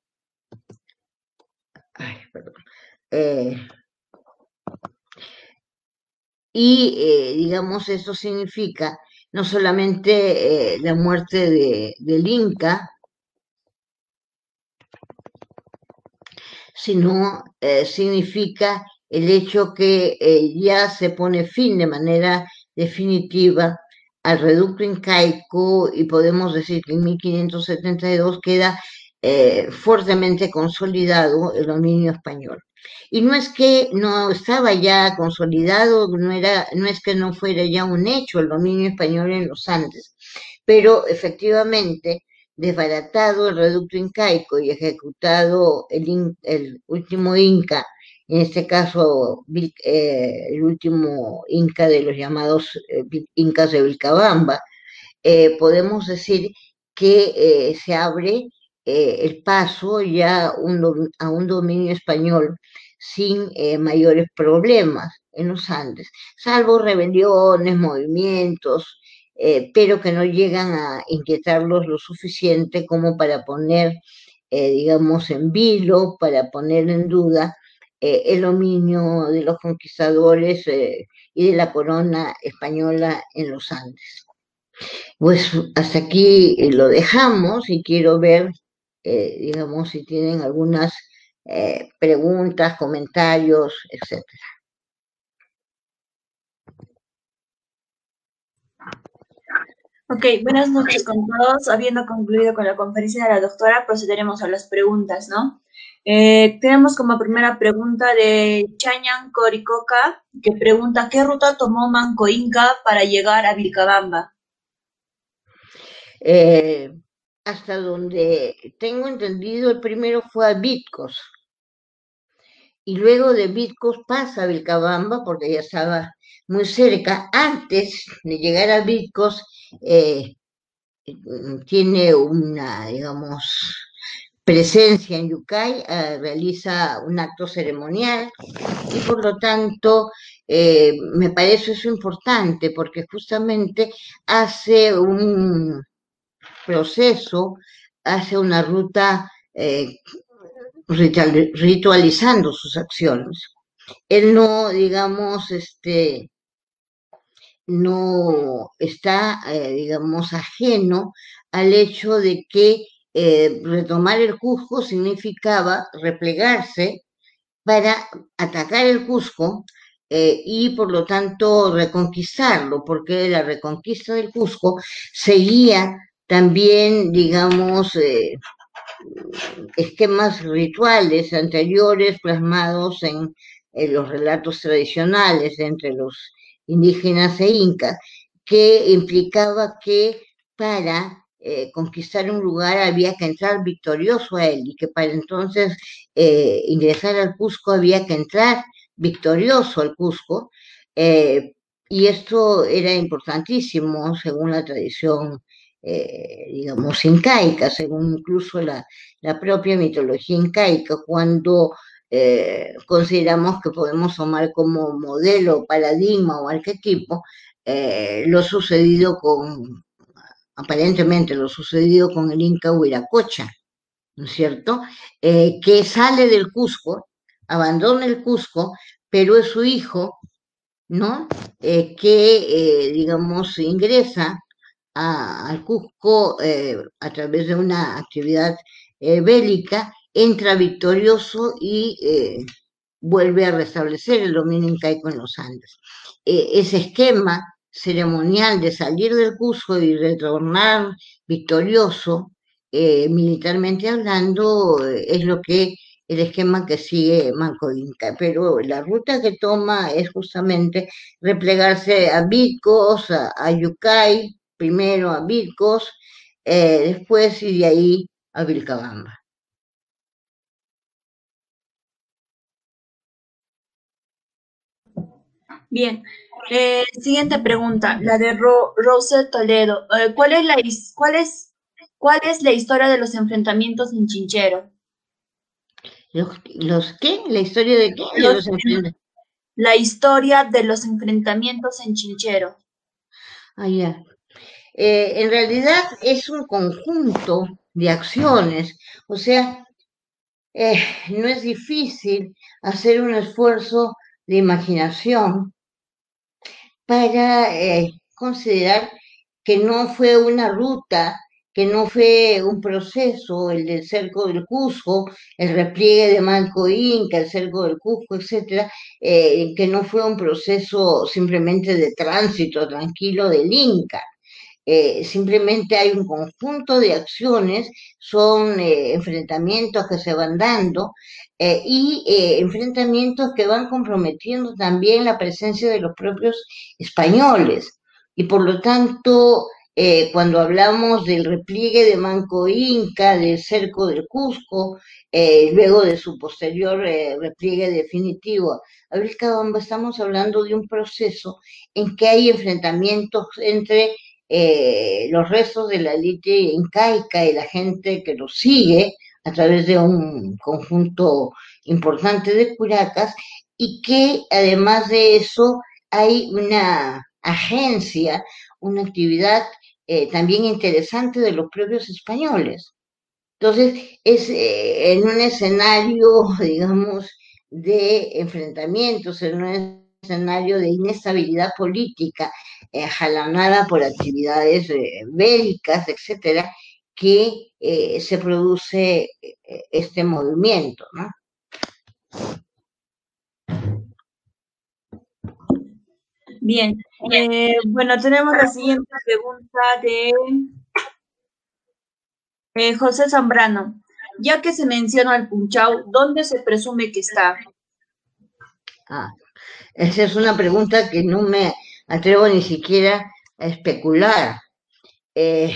ay, perdón, eh, y, eh, digamos, eso significa no solamente eh, la muerte de, del Inca, sino eh, significa el hecho que eh, ya se pone fin de manera definitiva al reducto incaico y podemos decir que en mil quinientos setenta y dos queda eh, fuertemente consolidado el dominio español. Y no es que no estaba ya consolidado, no, era, no es que no fuera ya un hecho el dominio español en los Andes, pero efectivamente desbaratado el reducto incaico y ejecutado el, in, el último inca, en este caso eh, el último inca de los llamados eh, incas de Vilcabamba, eh, podemos decir que eh, se abre eh, el paso ya un, a un dominio español sin eh, mayores problemas en los Andes, salvo rebeliones, movimientos, eh, pero que no llegan a inquietarlos lo suficiente como para poner, eh, digamos, en vilo, para poner en duda eh, el dominio de los conquistadores eh, y de la corona española en los Andes. Pues hasta aquí eh, lo dejamos y quiero ver, eh, digamos, si tienen algunas eh, preguntas, comentarios, etcétera. Ok, buenas noches con todos. Habiendo concluido con la conferencia de la doctora, procederemos a las preguntas, ¿no? Eh, tenemos como primera pregunta de Chañan Coricoca, que pregunta, ¿qué ruta tomó Manco Inca para llegar a Vilcabamba? Eh, hasta donde tengo entendido, el primero fue a Vitcos. Y luego de Vitcos pasa a Vilcabamba, porque ya estaba muy cerca. Antes de llegar a Vitcos, eh, tiene una, digamos, presencia en Yucay, eh, realiza un acto ceremonial y por lo tanto eh, me parece eso importante porque justamente hace un proceso, hace una ruta eh, ritualizando sus acciones. Él no, digamos, este, no está, eh, digamos, ajeno al hecho de que eh, retomar el Cusco significaba replegarse para atacar el Cusco eh, y por lo tanto reconquistarlo, porque la reconquista del Cusco seguía también, digamos, eh, esquemas rituales anteriores plasmados en, en los relatos tradicionales entre los indígenas e incas, que implicaba que para eh, conquistar un lugar había que entrar victorioso a él y que para entonces eh, ingresar al Cusco había que entrar victorioso al Cusco. Eh, y esto era importantísimo según la tradición, eh, digamos, incaica, según incluso la, la propia mitología incaica, cuando eh, consideramos que podemos tomar como modelo, paradigma o arquetipo eh, lo sucedido con, aparentemente lo sucedido con el Inca Huiracocha, ¿no es cierto? Eh, que sale del Cusco, abandona el Cusco, pero es su hijo, ¿no? Eh, que, eh, digamos, ingresa a, al Cusco eh, a través de una actividad eh, bélica, entra victorioso y eh, vuelve a restablecer el dominio incaico en los Andes. Eh, ese esquema ceremonial de salir del Cusco y retornar victorioso, eh, militarmente hablando, eh, es lo que el esquema que sigue Manco Inca, pero la ruta que toma es justamente replegarse a Vitcos, a, a Yucay, primero a Vitcos, eh, después y de ahí a Vilcabamba. Bien. Eh, siguiente pregunta, la de Ro Rose Toledo. Eh, ¿cuál es la his- cuál es cuál es la historia de los enfrentamientos en Chinchero? ¿Los, los qué? ¿La historia de qué? De Los los enfrentamientos. la historia de los enfrentamientos en Chinchero. Ah, ya. Eh, en realidad es un conjunto de acciones, o sea, eh, no es difícil hacer un esfuerzo de imaginación para eh, considerar que no fue una ruta, que no fue un proceso, el del cerco del Cusco, el repliegue de Manco Inca, el cerco del Cusco, etcétera, eh, que no fue un proceso simplemente de tránsito tranquilo del Inca. Eh, simplemente hay un conjunto de acciones, son eh, enfrentamientos que se van dando eh, y eh, enfrentamientos que van comprometiendo también la presencia de los propios españoles. Y por lo tanto, eh, cuando hablamos del repliegue de Manco Inca, del cerco del Cusco, eh, luego de su posterior eh, repliegue definitivo a Vilcabamba, estamos hablando de un proceso en que hay enfrentamientos entre eh, los restos de la élite incaica y la gente que los sigue a través de un conjunto importante de curacas y que además de eso hay una agencia, una actividad eh, también interesante de los propios españoles. Entonces, es eh, en un escenario, digamos, de enfrentamientos, en un escenario de inestabilidad política, eh, jalonada por actividades eh, bélicas, etcétera, que eh, se produce eh, este movimiento, ¿no? Bien. Eh, bueno, tenemos la siguiente pregunta de eh, José Zambrano. Ya que se menciona el Punchau, ¿dónde se presume que está? Ah, esa es una pregunta que no me atrevo ni siquiera a especular. Eh,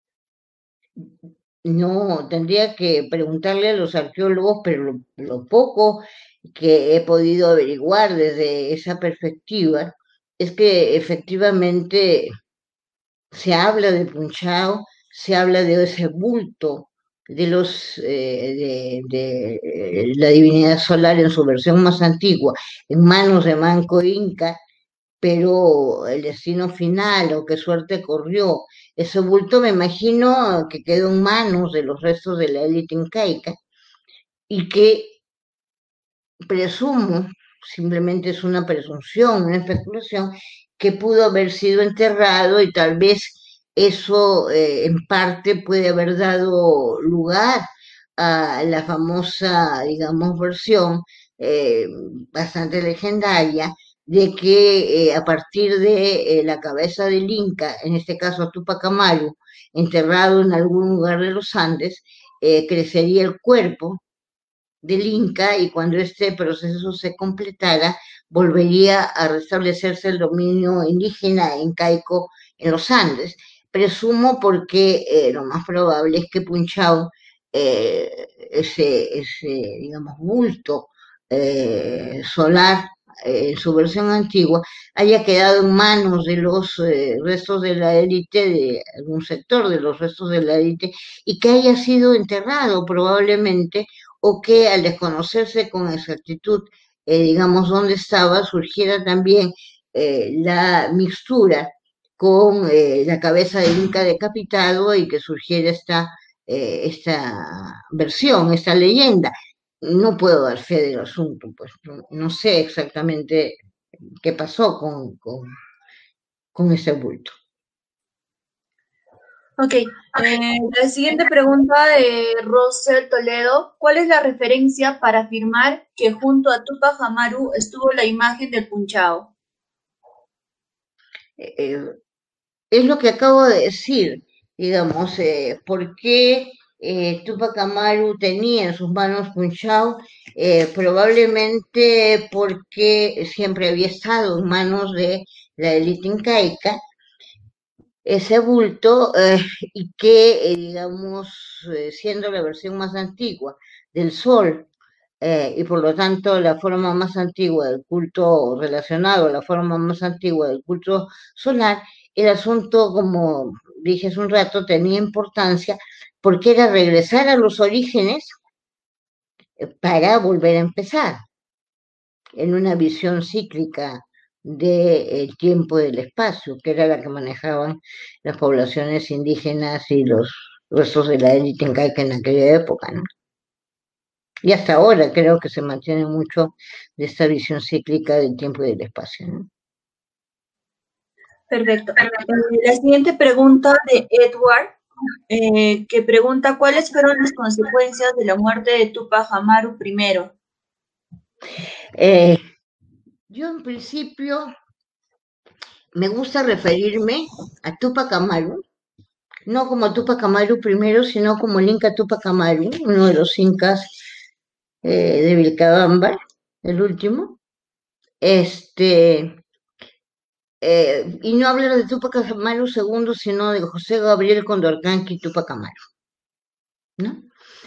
No, tendría que preguntarle a los arqueólogos, pero lo, lo poco que he podido averiguar desde esa perspectiva es que efectivamente se habla de Punchao, se habla de ese bulto de los eh, de, de, eh, la divinidad solar en su versión más antigua, en manos de Manco Inca, pero el destino final o qué suerte corrió. Ese bulto me imagino que quedó en manos de los restos de la élite incaica y que presumo, simplemente es una presunción, una especulación, que pudo haber sido enterrado y tal vez eso eh, en parte puede haber dado lugar a la famosa, digamos, versión eh, bastante legendaria de que eh, a partir de eh, la cabeza del Inca, en este caso Tupac Amaru, enterrado en algún lugar de los Andes, eh, crecería el cuerpo del Inca y cuando este proceso se completara, volvería a restablecerse el dominio indígena incaico en los Andes. Presumo porque eh, lo más probable es que Punchao, eh, ese, ese, digamos, bulto eh, solar eh, en su versión antigua, haya quedado en manos de los eh, restos de la élite, de algún sector de los restos de la élite, y que haya sido enterrado probablemente o que al desconocerse con exactitud, eh, digamos, dónde estaba, surgiera también eh, la mixtura con eh, la cabeza del Inca decapitado y que surgiera esta, eh, esta versión, esta leyenda. No puedo dar fe del asunto, pues no, no sé exactamente qué pasó con, con, con ese bulto. Ok, eh, la siguiente pregunta de Rosel Toledo. ¿Cuál es la referencia para afirmar que junto a Tupac Amaru estuvo la imagen del Punchao? Eh, es lo que acabo de decir, digamos, eh, por qué eh, Tupac Amaru tenía en sus manos Punchao, eh, probablemente porque siempre había estado en manos de la élite incaica, ese bulto, eh, y que, eh, digamos, eh, siendo la versión más antigua del Sol, eh, y por lo tanto la forma más antigua del culto relacionado a la forma más antigua del culto solar, el asunto, como dije hace un rato, tenía importancia porque era regresar a los orígenes para volver a empezar en una visión cíclica del tiempo y del espacio, que era la que manejaban las poblaciones indígenas y los restos de la élite incaica en aquella época, ¿no? Y hasta ahora creo que se mantiene mucho de esta visión cíclica del tiempo y del espacio, ¿no? Perfecto. Eh, la siguiente pregunta de Edward, eh, que pregunta, ¿cuáles fueron las consecuencias de la muerte de Tupac Amaru primero? Eh, yo en principio me gusta referirme a Tupac Amaru, no como Tupac Amaru primero, sino como el Inca Tupac Amaru, uno de los incas eh, de Vilcabamba, el último. Este, eh, y no hablar de Tupac Amaru segundo, sino de José Gabriel Condorcanqui Tupac Amaru, ¿no?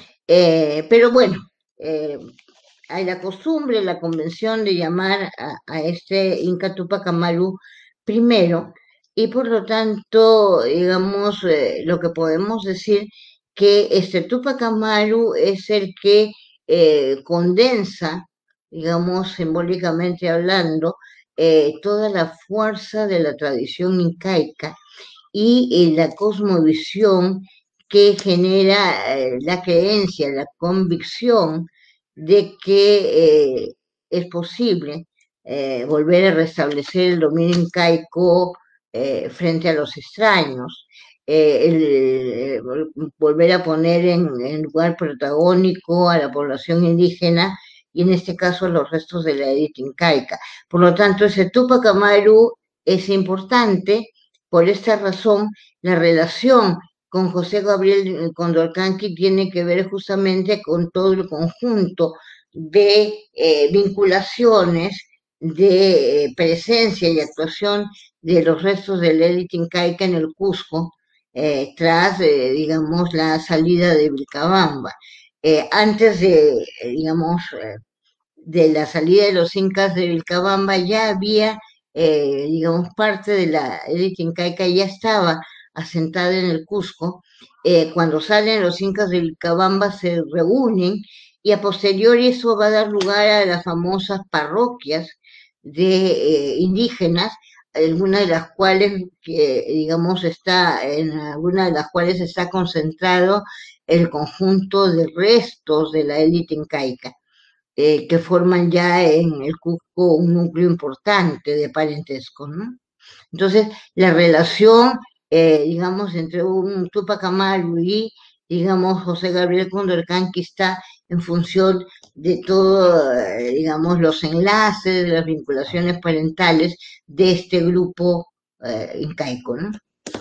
Eh, pero bueno, eh, hay la costumbre, la convención de llamar a, a este Inca Tupac Amaru primero, y por lo tanto, digamos, eh, lo que podemos decir que este Tupac Amaru es el que eh, condensa, digamos, simbólicamente hablando, eh, toda la fuerza de la tradición incaica y eh, la cosmovisión que genera eh, la creencia, la convicción de que eh, es posible eh, volver a restablecer el dominio incaico eh, frente a los extraños, eh, el, eh, volver a poner en, en lugar protagónico a la población indígena y en este caso a los restos de la élite incaica. Por lo tanto, ese Tupac Amaru es importante. Por esta razón, la relación con José Gabriel Condorcanqui tiene que ver justamente con todo el conjunto de eh, vinculaciones, de eh, presencia y actuación de los restos de la élite incaica en el Cusco, eh, tras, eh, digamos, la salida de Vilcabamba. Eh, antes de, eh, digamos, eh, de la salida de los incas de Vilcabamba ya había, eh, digamos, parte de la élite incaica ya estaba asentada en el Cusco. Eh, cuando salen los incas de Vilcabamba se reúnen y a posteriori eso va a dar lugar a las famosas parroquias de eh, indígenas, alguna de las cuales, que, digamos, está, en alguna de las cuales está concentrado el conjunto de restos de la élite incaica eh, que forman ya en el Cusco un núcleo importante de parentesco, ¿no? Entonces, la relación, eh, digamos, entre un Tupac Amaru y, digamos, José Gabriel Condorcanqui está en función de todo, eh, digamos, los enlaces, las vinculaciones parentales de este grupo eh, incaico, ¿no?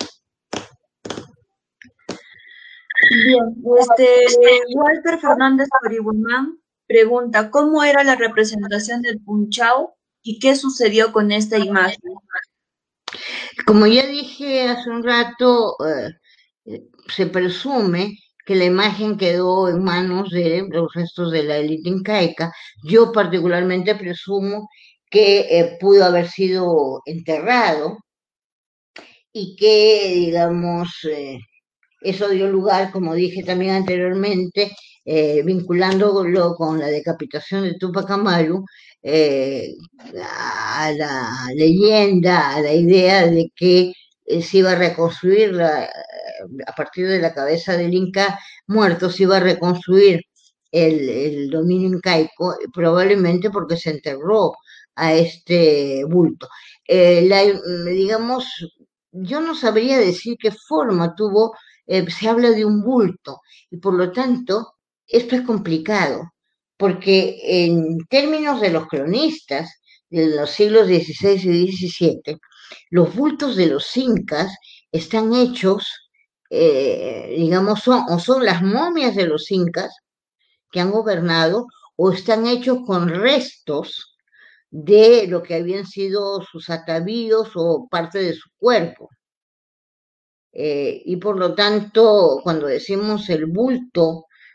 Bien, este, Walter Fernández Porihuamán pregunta, ¿cómo era la representación del Punchao y qué sucedió con esta imagen? Como ya dije hace un rato, eh, se presume que la imagen quedó en manos de los restos de la élite incaica. Yo particularmente presumo que eh, pudo haber sido enterrado y que, digamos, eh, eso dio lugar, como dije también anteriormente, eh, vinculándolo con la decapitación de Tupac Amaru, eh, a la leyenda, a la idea de que eh, se iba a reconstruir la, a partir de la cabeza del Inca muerto, se iba a reconstruir el, el dominio incaico, probablemente porque se enterró a este bulto. Eh, la, digamos, yo no sabría decir qué forma tuvo, eh, se habla de un bulto, y por lo tanto, esto es complicado, porque en términos de los cronistas de los siglos dieciséis y diecisiete, los bultos de los incas están hechos, eh, digamos, son, o son las momias de los incas que han gobernado, o están hechos con restos de lo que habían sido sus atavíos o parte de su cuerpo. Eh, y por lo tanto, cuando decimos el bulto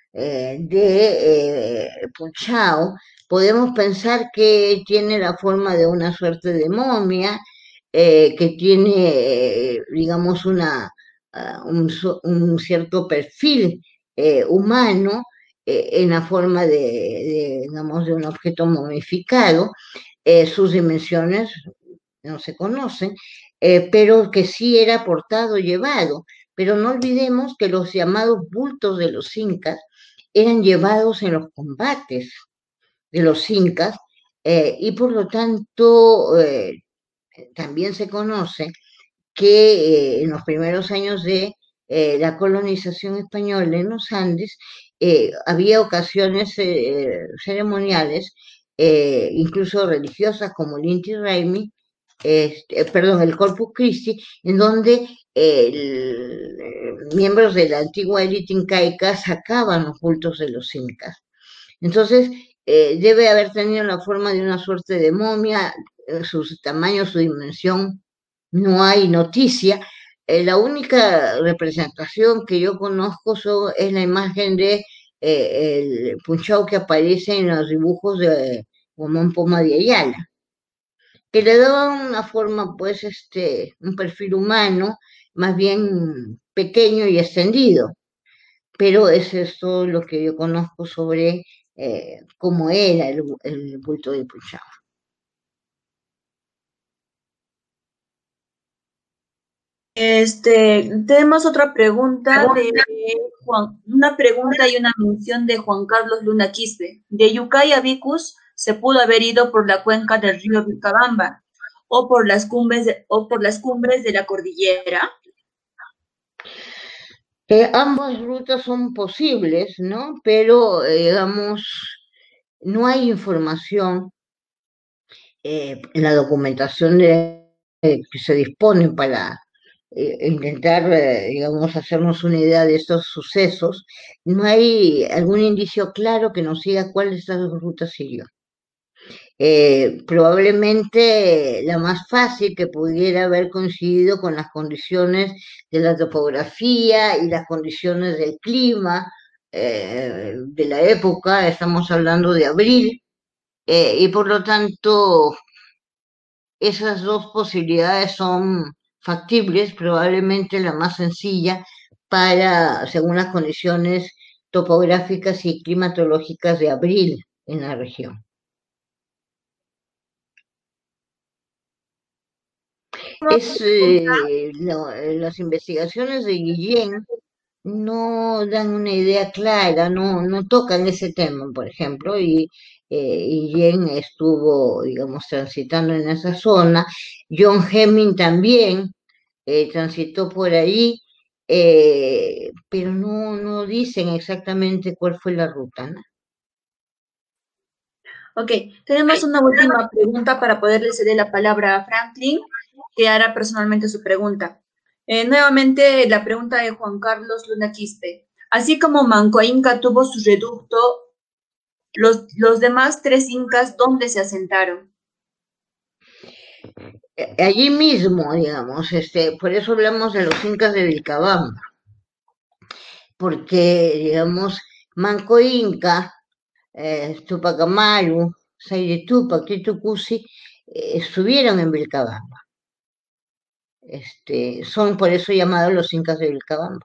eh, de eh, Punchao, podemos pensar que tiene la forma de una suerte de momia, eh, que tiene, eh, digamos, una, ah, un, so- un cierto perfil eh, humano eh, en la forma de, de, digamos, de un objeto momificado. Eh, sus dimensiones no se conocen, eh, pero que sí era portado, llevado. Pero no olvidemos que los llamados bultos de los incas eran llevados en los combates de los incas, eh, y por lo tanto eh, también se conoce que eh, en los primeros años de eh, la colonización española en los Andes eh, había ocasiones eh, ceremoniales, eh, incluso religiosas, como el Inti Raymi, este, perdón, el Corpus Christi, en donde eh, el, eh, miembros de la antigua élite incaica sacaban los cultos de los incas. Entonces, eh, debe haber tenido la forma de una suerte de momia, eh, su tamaño, su dimensión, no hay noticia. Eh, la única representación que yo conozco so- es la imagen de eh, el punchao que aparece en los dibujos de Guamán Poma de Ayala, que le daba una forma, pues, este, un perfil humano, más bien pequeño y extendido, pero eso es todo lo que yo conozco sobre eh, cómo era el, el bulto de Punchao. Este, tenemos otra pregunta de Juan, una pregunta y una mención de Juan Carlos Luna Quispe. De Yucay a Vicus se pudo haber ido por la cuenca del río Vilcabamba o por las cumbres de, o por las cumbres de la cordillera. Eh, ambas rutas son posibles, ¿no? Pero, eh, digamos, no hay información eh, en la documentación de, eh, que se dispone para eh, intentar, eh, digamos, hacernos una idea de estos sucesos. No hay algún indicio claro que nos diga cuál de estas dos rutas siguió. Eh, probablemente la más fácil, que pudiera haber coincidido con las condiciones de la topografía y las condiciones del clima eh, de la época, estamos hablando de abril, eh, y por lo tanto esas dos posibilidades son factibles, probablemente la más sencilla para, según las condiciones topográficas y climatológicas de abril en la región. Es, eh, lo- eh, las investigaciones de Guillén no dan una idea clara, no, no tocan ese tema, por ejemplo, y eh, Guillén estuvo, digamos, transitando en esa zona. John Hemming también eh, transitó por ahí, eh, pero no, no dicen exactamente cuál fue la ruta, ¿no? Ok, tenemos una última pregunta para poderle ceder la palabra a Franklin, que hará personalmente su pregunta. Eh, nuevamente, la pregunta de Juan Carlos Luna Quispe. Así como Manco Inca tuvo su reducto, los, los demás tres incas, ¿dónde se asentaron? Eh, Allí mismo, digamos, este, por eso hablamos de los incas de Vilcabamba, porque, digamos, Manco Inca, eh, Tupac Amaru, Saire Tupac, Titu Cusi, eh, estuvieron en Vilcabamba. Este, son por eso llamados los incas de Vilcabamba.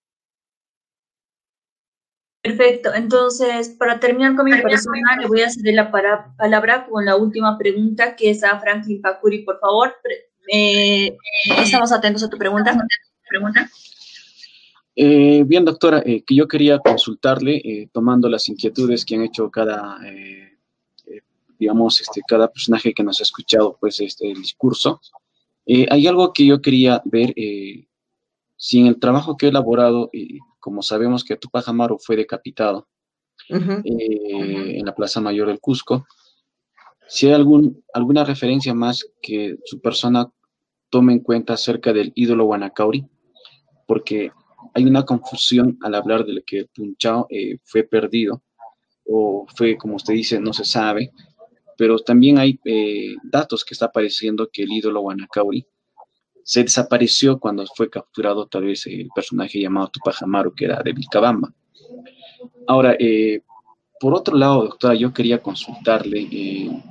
Perfecto, entonces, para terminar con mi persona, le voy a ceder la para, palabra con la última pregunta, que es a Franklin Pacuri, por favor. Eh, estamos atentos a tu pregunta. pregunta. Eh, bien, doctora, eh, que yo quería consultarle, eh, tomando las inquietudes que han hecho cada, eh, eh, digamos, este, cada personaje que nos ha escuchado, pues, este, el discurso. Eh, hay algo que yo quería ver, eh, si en el trabajo que he elaborado, eh, como sabemos que Tupac Amaru fue decapitado Uh-huh. eh, en la Plaza Mayor del Cusco, si hay algún, alguna referencia más que su persona tome en cuenta acerca del ídolo Huanacauri, porque hay una confusión al hablar de que Punchao eh, fue perdido, o fue, como usted dice, no se sabe, pero también hay eh, datos que está apareciendo que el ídolo Huanacauri se desapareció cuando fue capturado tal vez el personaje llamado Tupac Amaru, que era de Vilcabamba. Ahora, eh, por otro lado, doctora, yo quería consultarle, eh,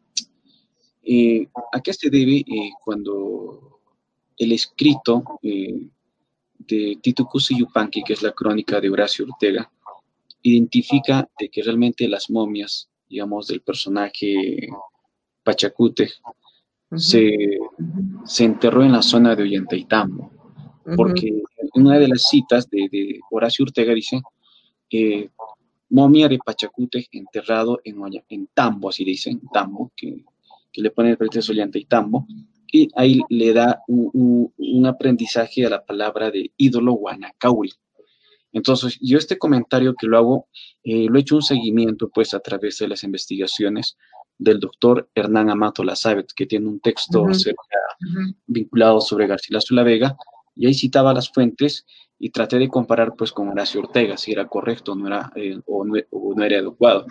eh, ¿a qué se debe eh, cuando el escrito eh, de Titu Cusi Yupanqui, que es la crónica de Horacio Ortega, identifica de que realmente las momias, digamos, del personaje Pachacútec, Ujú, se, se enterró en la zona de Ollantaytambo? ujú, Porque en una de las citas de, de Horacio Ortega dice, eh, momia de Pachacútec enterrado en, Olla- en Tambo, así dicen, Tambo, que, que le pone el pretexto Ollantaytambo, y ahí le da un, un- un aprendizaje a la palabra de ídolo Guanacauri. Entonces, yo este comentario que lo hago, eh, lo he hecho un seguimiento pues a través de las investigaciones del doctor Hernán Amato Lazabet, que tiene un texto ujú, acerca, vinculado sobre Garcilaso la Vega, y ahí citaba las fuentes y traté de comparar pues con Horacio Ortega, si era correcto no era, eh, o, no, o, no, era adecuado.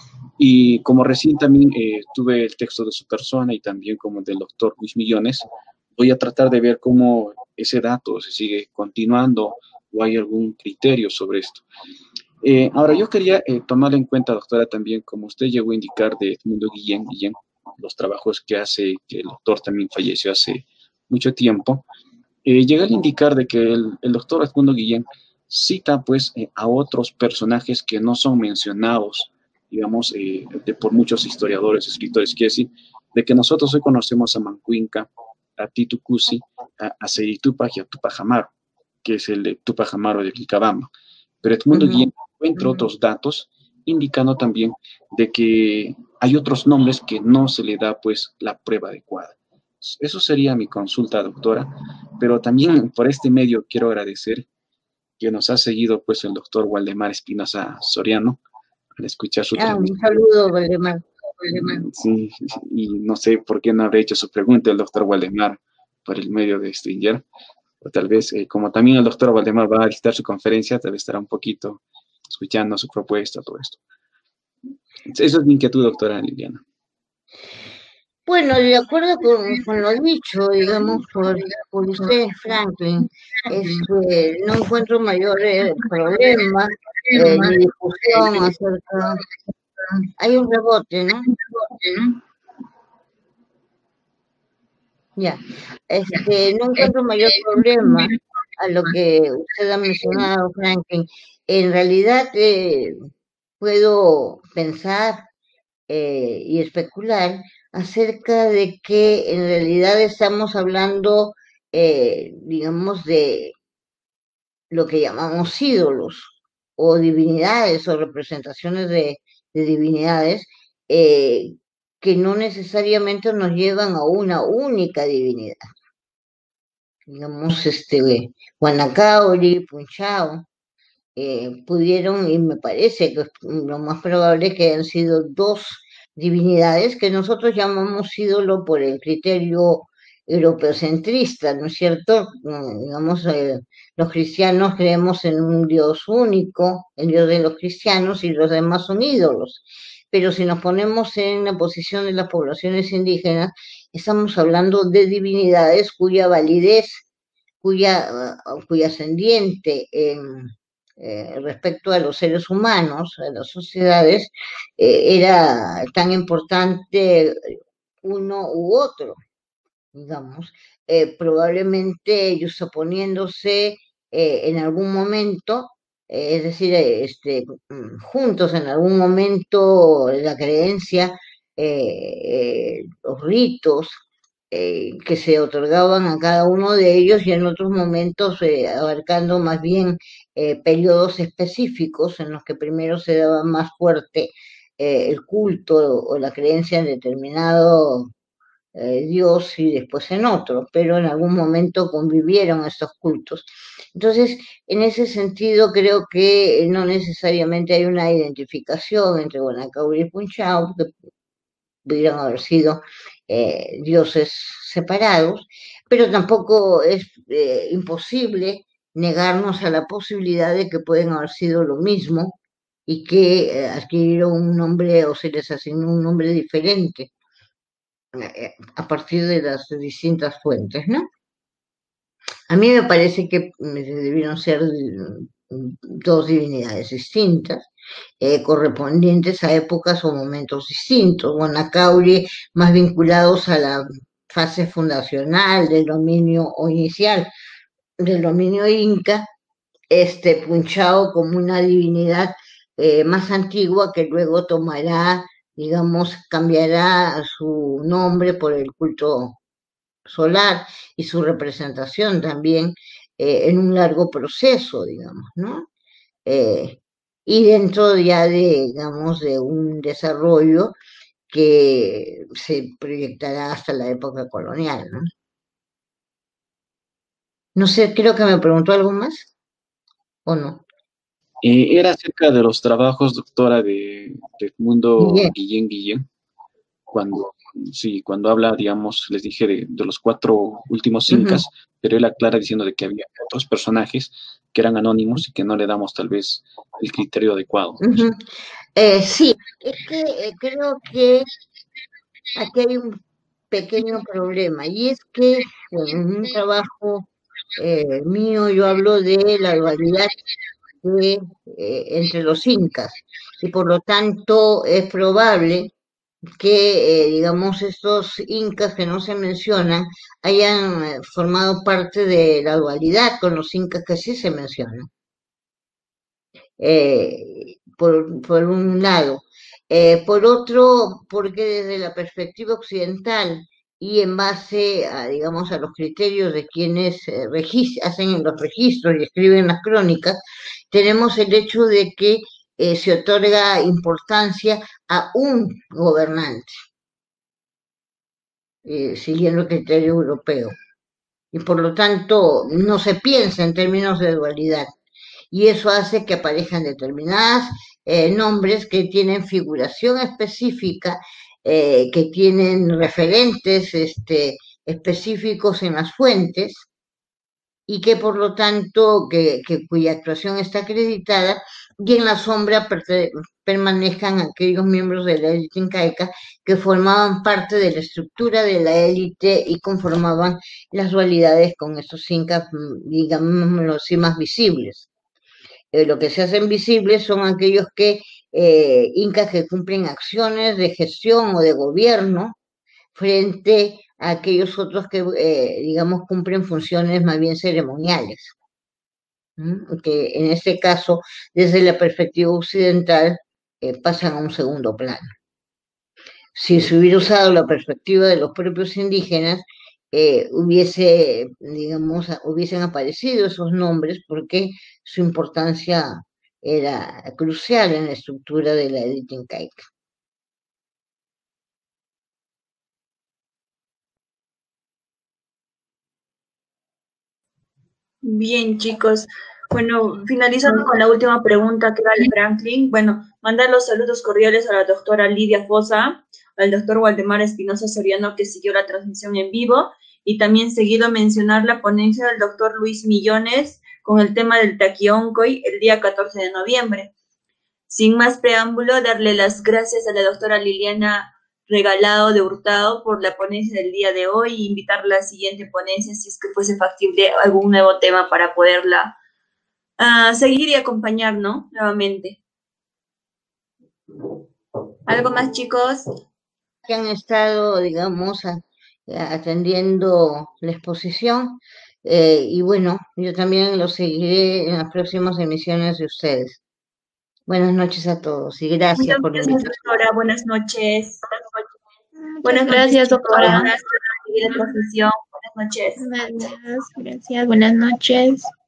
Y como recién también eh, tuve el texto de su persona y también como el del doctor Luis Millones, voy a tratar de ver cómo ese dato se sigue continuando o hay algún criterio sobre esto. Eh, ahora, yo quería eh, tomar en cuenta, doctora, también, como usted llegó a indicar de Edmundo Guillén, Guillén, los trabajos que hace, que el doctor también falleció hace mucho tiempo, eh, llega a indicar de que el, el doctor Edmundo Guillén cita pues eh, a otros personajes que no son mencionados, digamos, eh, de, por muchos historiadores, escritores, que decir, de que nosotros hoy conocemos a Mancuinca, a Titu Cusi, a, a Seitupac y a Tupac Amaru, que es el de Tupac Amaru de Quilcabamba. Pero Edmundo Guillén ujú. encuentra otros datos indicando también de que hay otros nombres que no se le da pues la prueba adecuada. Eso sería mi consulta, doctora, pero también por este medio quiero agradecer que nos ha seguido pues el doctor Waldemar Espinosa Soriano al escuchar su Ah, un transmisión. saludo, Valdemar. Sí, y no sé por qué no habrá hecho su pregunta el doctor Waldemar por el medio de Stringer, o tal vez eh, como también el doctor Waldemar va a visitar su conferencia, tal vez estará un poquito escuchando su propuesta, todo esto. Eso es mi inquietud, doctora Liliana. Bueno, de acuerdo con, con lo dicho, digamos, por, por usted, Franklin, este, no encuentro mayor eh, problema eh, ni discusión acerca. Hay un rebote, ¿no? Ya. Este, no encuentro mayor problema a lo que usted ha mencionado, Franklin. En realidad, eh, puedo pensar eh, y especular acerca de que en realidad estamos hablando, eh, digamos, de lo que llamamos ídolos o divinidades o representaciones de, de divinidades eh, que no necesariamente nos llevan a una única divinidad. Digamos, este, Guanacauri, Punchao, eh, pudieron, y me parece que lo más probable es que hayan sido dos divinidades que nosotros llamamos ídolo por el criterio europeocentrista, ¿no es cierto? Mm, Digamos, eh, los cristianos creemos en un Dios único, el Dios de los cristianos, y los demás son ídolos. Pero si nos ponemos en la posición de las poblaciones indígenas, estamos hablando de divinidades cuya validez, cuya, uh, cuya ascendiente en eh, respecto a los seres humanos, a las sociedades, eh, era tan importante uno u otro, digamos. Eh, probablemente ellos oponiéndose eh, en algún momento, eh, es decir, eh, este, mm, juntos en algún momento la creencia, eh, eh, los ritos, eh, que se otorgaban a cada uno de ellos y en otros momentos eh, abarcando más bien eh, periodos específicos en los que primero se daba más fuerte eh, el culto o la creencia en determinado eh, Dios y después en otro, pero en algún momento convivieron estos cultos. Entonces, en ese sentido, creo que no necesariamente hay una identificación entre Guanacauri y Punchao, que pudieran haber sido eh, dioses separados, pero tampoco es eh, imposible negarnos a la posibilidad de que pueden haber sido lo mismo y que eh, adquirieron un nombre o se les asignó un nombre diferente eh, a partir de las distintas fuentes, ¿no? A mí me parece que mm, debieron ser dos divinidades distintas, eh, correspondientes a épocas o momentos distintos. Guanacauri más vinculados a la fase fundacional del dominio o inicial del dominio inca, este Punchao como una divinidad eh, más antigua que luego tomará, digamos, cambiará su nombre por el culto solar y su representación también eh, en un largo proceso, digamos, ¿no? Eh, y dentro ya de, digamos, de un desarrollo que se proyectará hasta la época colonial, ¿no? No sé, creo que me preguntó algo más, ¿o no? Eh, era acerca de los trabajos, doctora, de, de Edmundo Bien. Guillén Guillén, cuando, sí, cuando habla, digamos, les dije de, de los cuatro últimos incas, uh-huh. pero él aclara diciendo de que había otros personajes que eran anónimos y que no le damos tal vez el criterio adecuado. Uh-huh. eh, sí, es que eh, creo que aquí hay un pequeño problema, y es que en un trabajo eh, mío yo hablo de la dualidad de, eh, entre los incas, y por lo tanto es probable que, eh, digamos, estos incas que no se mencionan hayan eh, formado parte de la dualidad con los incas que sí se mencionan. Eh, por, por un lado. Eh, por otro, porque desde la perspectiva occidental y en base a, digamos, a los criterios de quienes eh, hacen los registros y escriben las crónicas, tenemos el hecho de que eh, se otorga importancia a un gobernante, eh, siguiendo el criterio europeo. Y por lo tanto, no se piensa en términos de dualidad. Y eso hace que aparezcan determinadas eh, nombres que tienen figuración específica, eh, que tienen referentes este, específicos en las fuentes, y que por lo tanto, que, que cuya actuación está acreditada, y en la sombra permanezcan aquellos miembros de la élite incaica que formaban parte de la estructura de la élite y conformaban las dualidades con estos incas, digamos así, más visibles. Eh, lo que se hacen visibles son aquellos que, eh, incas que cumplen acciones de gestión o de gobierno frente a aquellos otros que, eh, digamos, cumplen funciones más bien ceremoniales. ¿Mm? Que en este caso, desde la perspectiva occidental, eh, pasan a un segundo plano. Si se hubiera usado la perspectiva de los propios indígenas, eh, hubiese, digamos, hubiesen aparecido esos nombres porque su importancia era crucial en la estructura de la élite incaica. Bien, chicos. Bueno, finalizando con la última pregunta que era de Franklin, bueno, mandar los saludos cordiales a la doctora Lidia Fosa, al doctor Waldemar Espinosa Soriano, que siguió la transmisión en vivo, y también seguido mencionar la ponencia del doctor Luis Millones con el tema del taquioncoy el día catorce de noviembre. Sin más preámbulo, darle las gracias a la doctora Liliana Regalado de Hurtado por la ponencia del día de hoy y invitarla a la siguiente ponencia si es que fuese factible algún nuevo tema para poderla uh, seguir y acompañar, ¿no? Nuevamente. ¿Algo más, chicos? Que han estado, digamos, a, a, atendiendo la exposición eh, y bueno, yo también lo seguiré en las próximas emisiones de ustedes. Buenas noches a todos y gracias Muchas por la invitación. Doctora, buenas noches. Buenas gracias, noches, doctora. Gracias por la transmisión. Buenas noches. Gracias, gracias, buenas noches.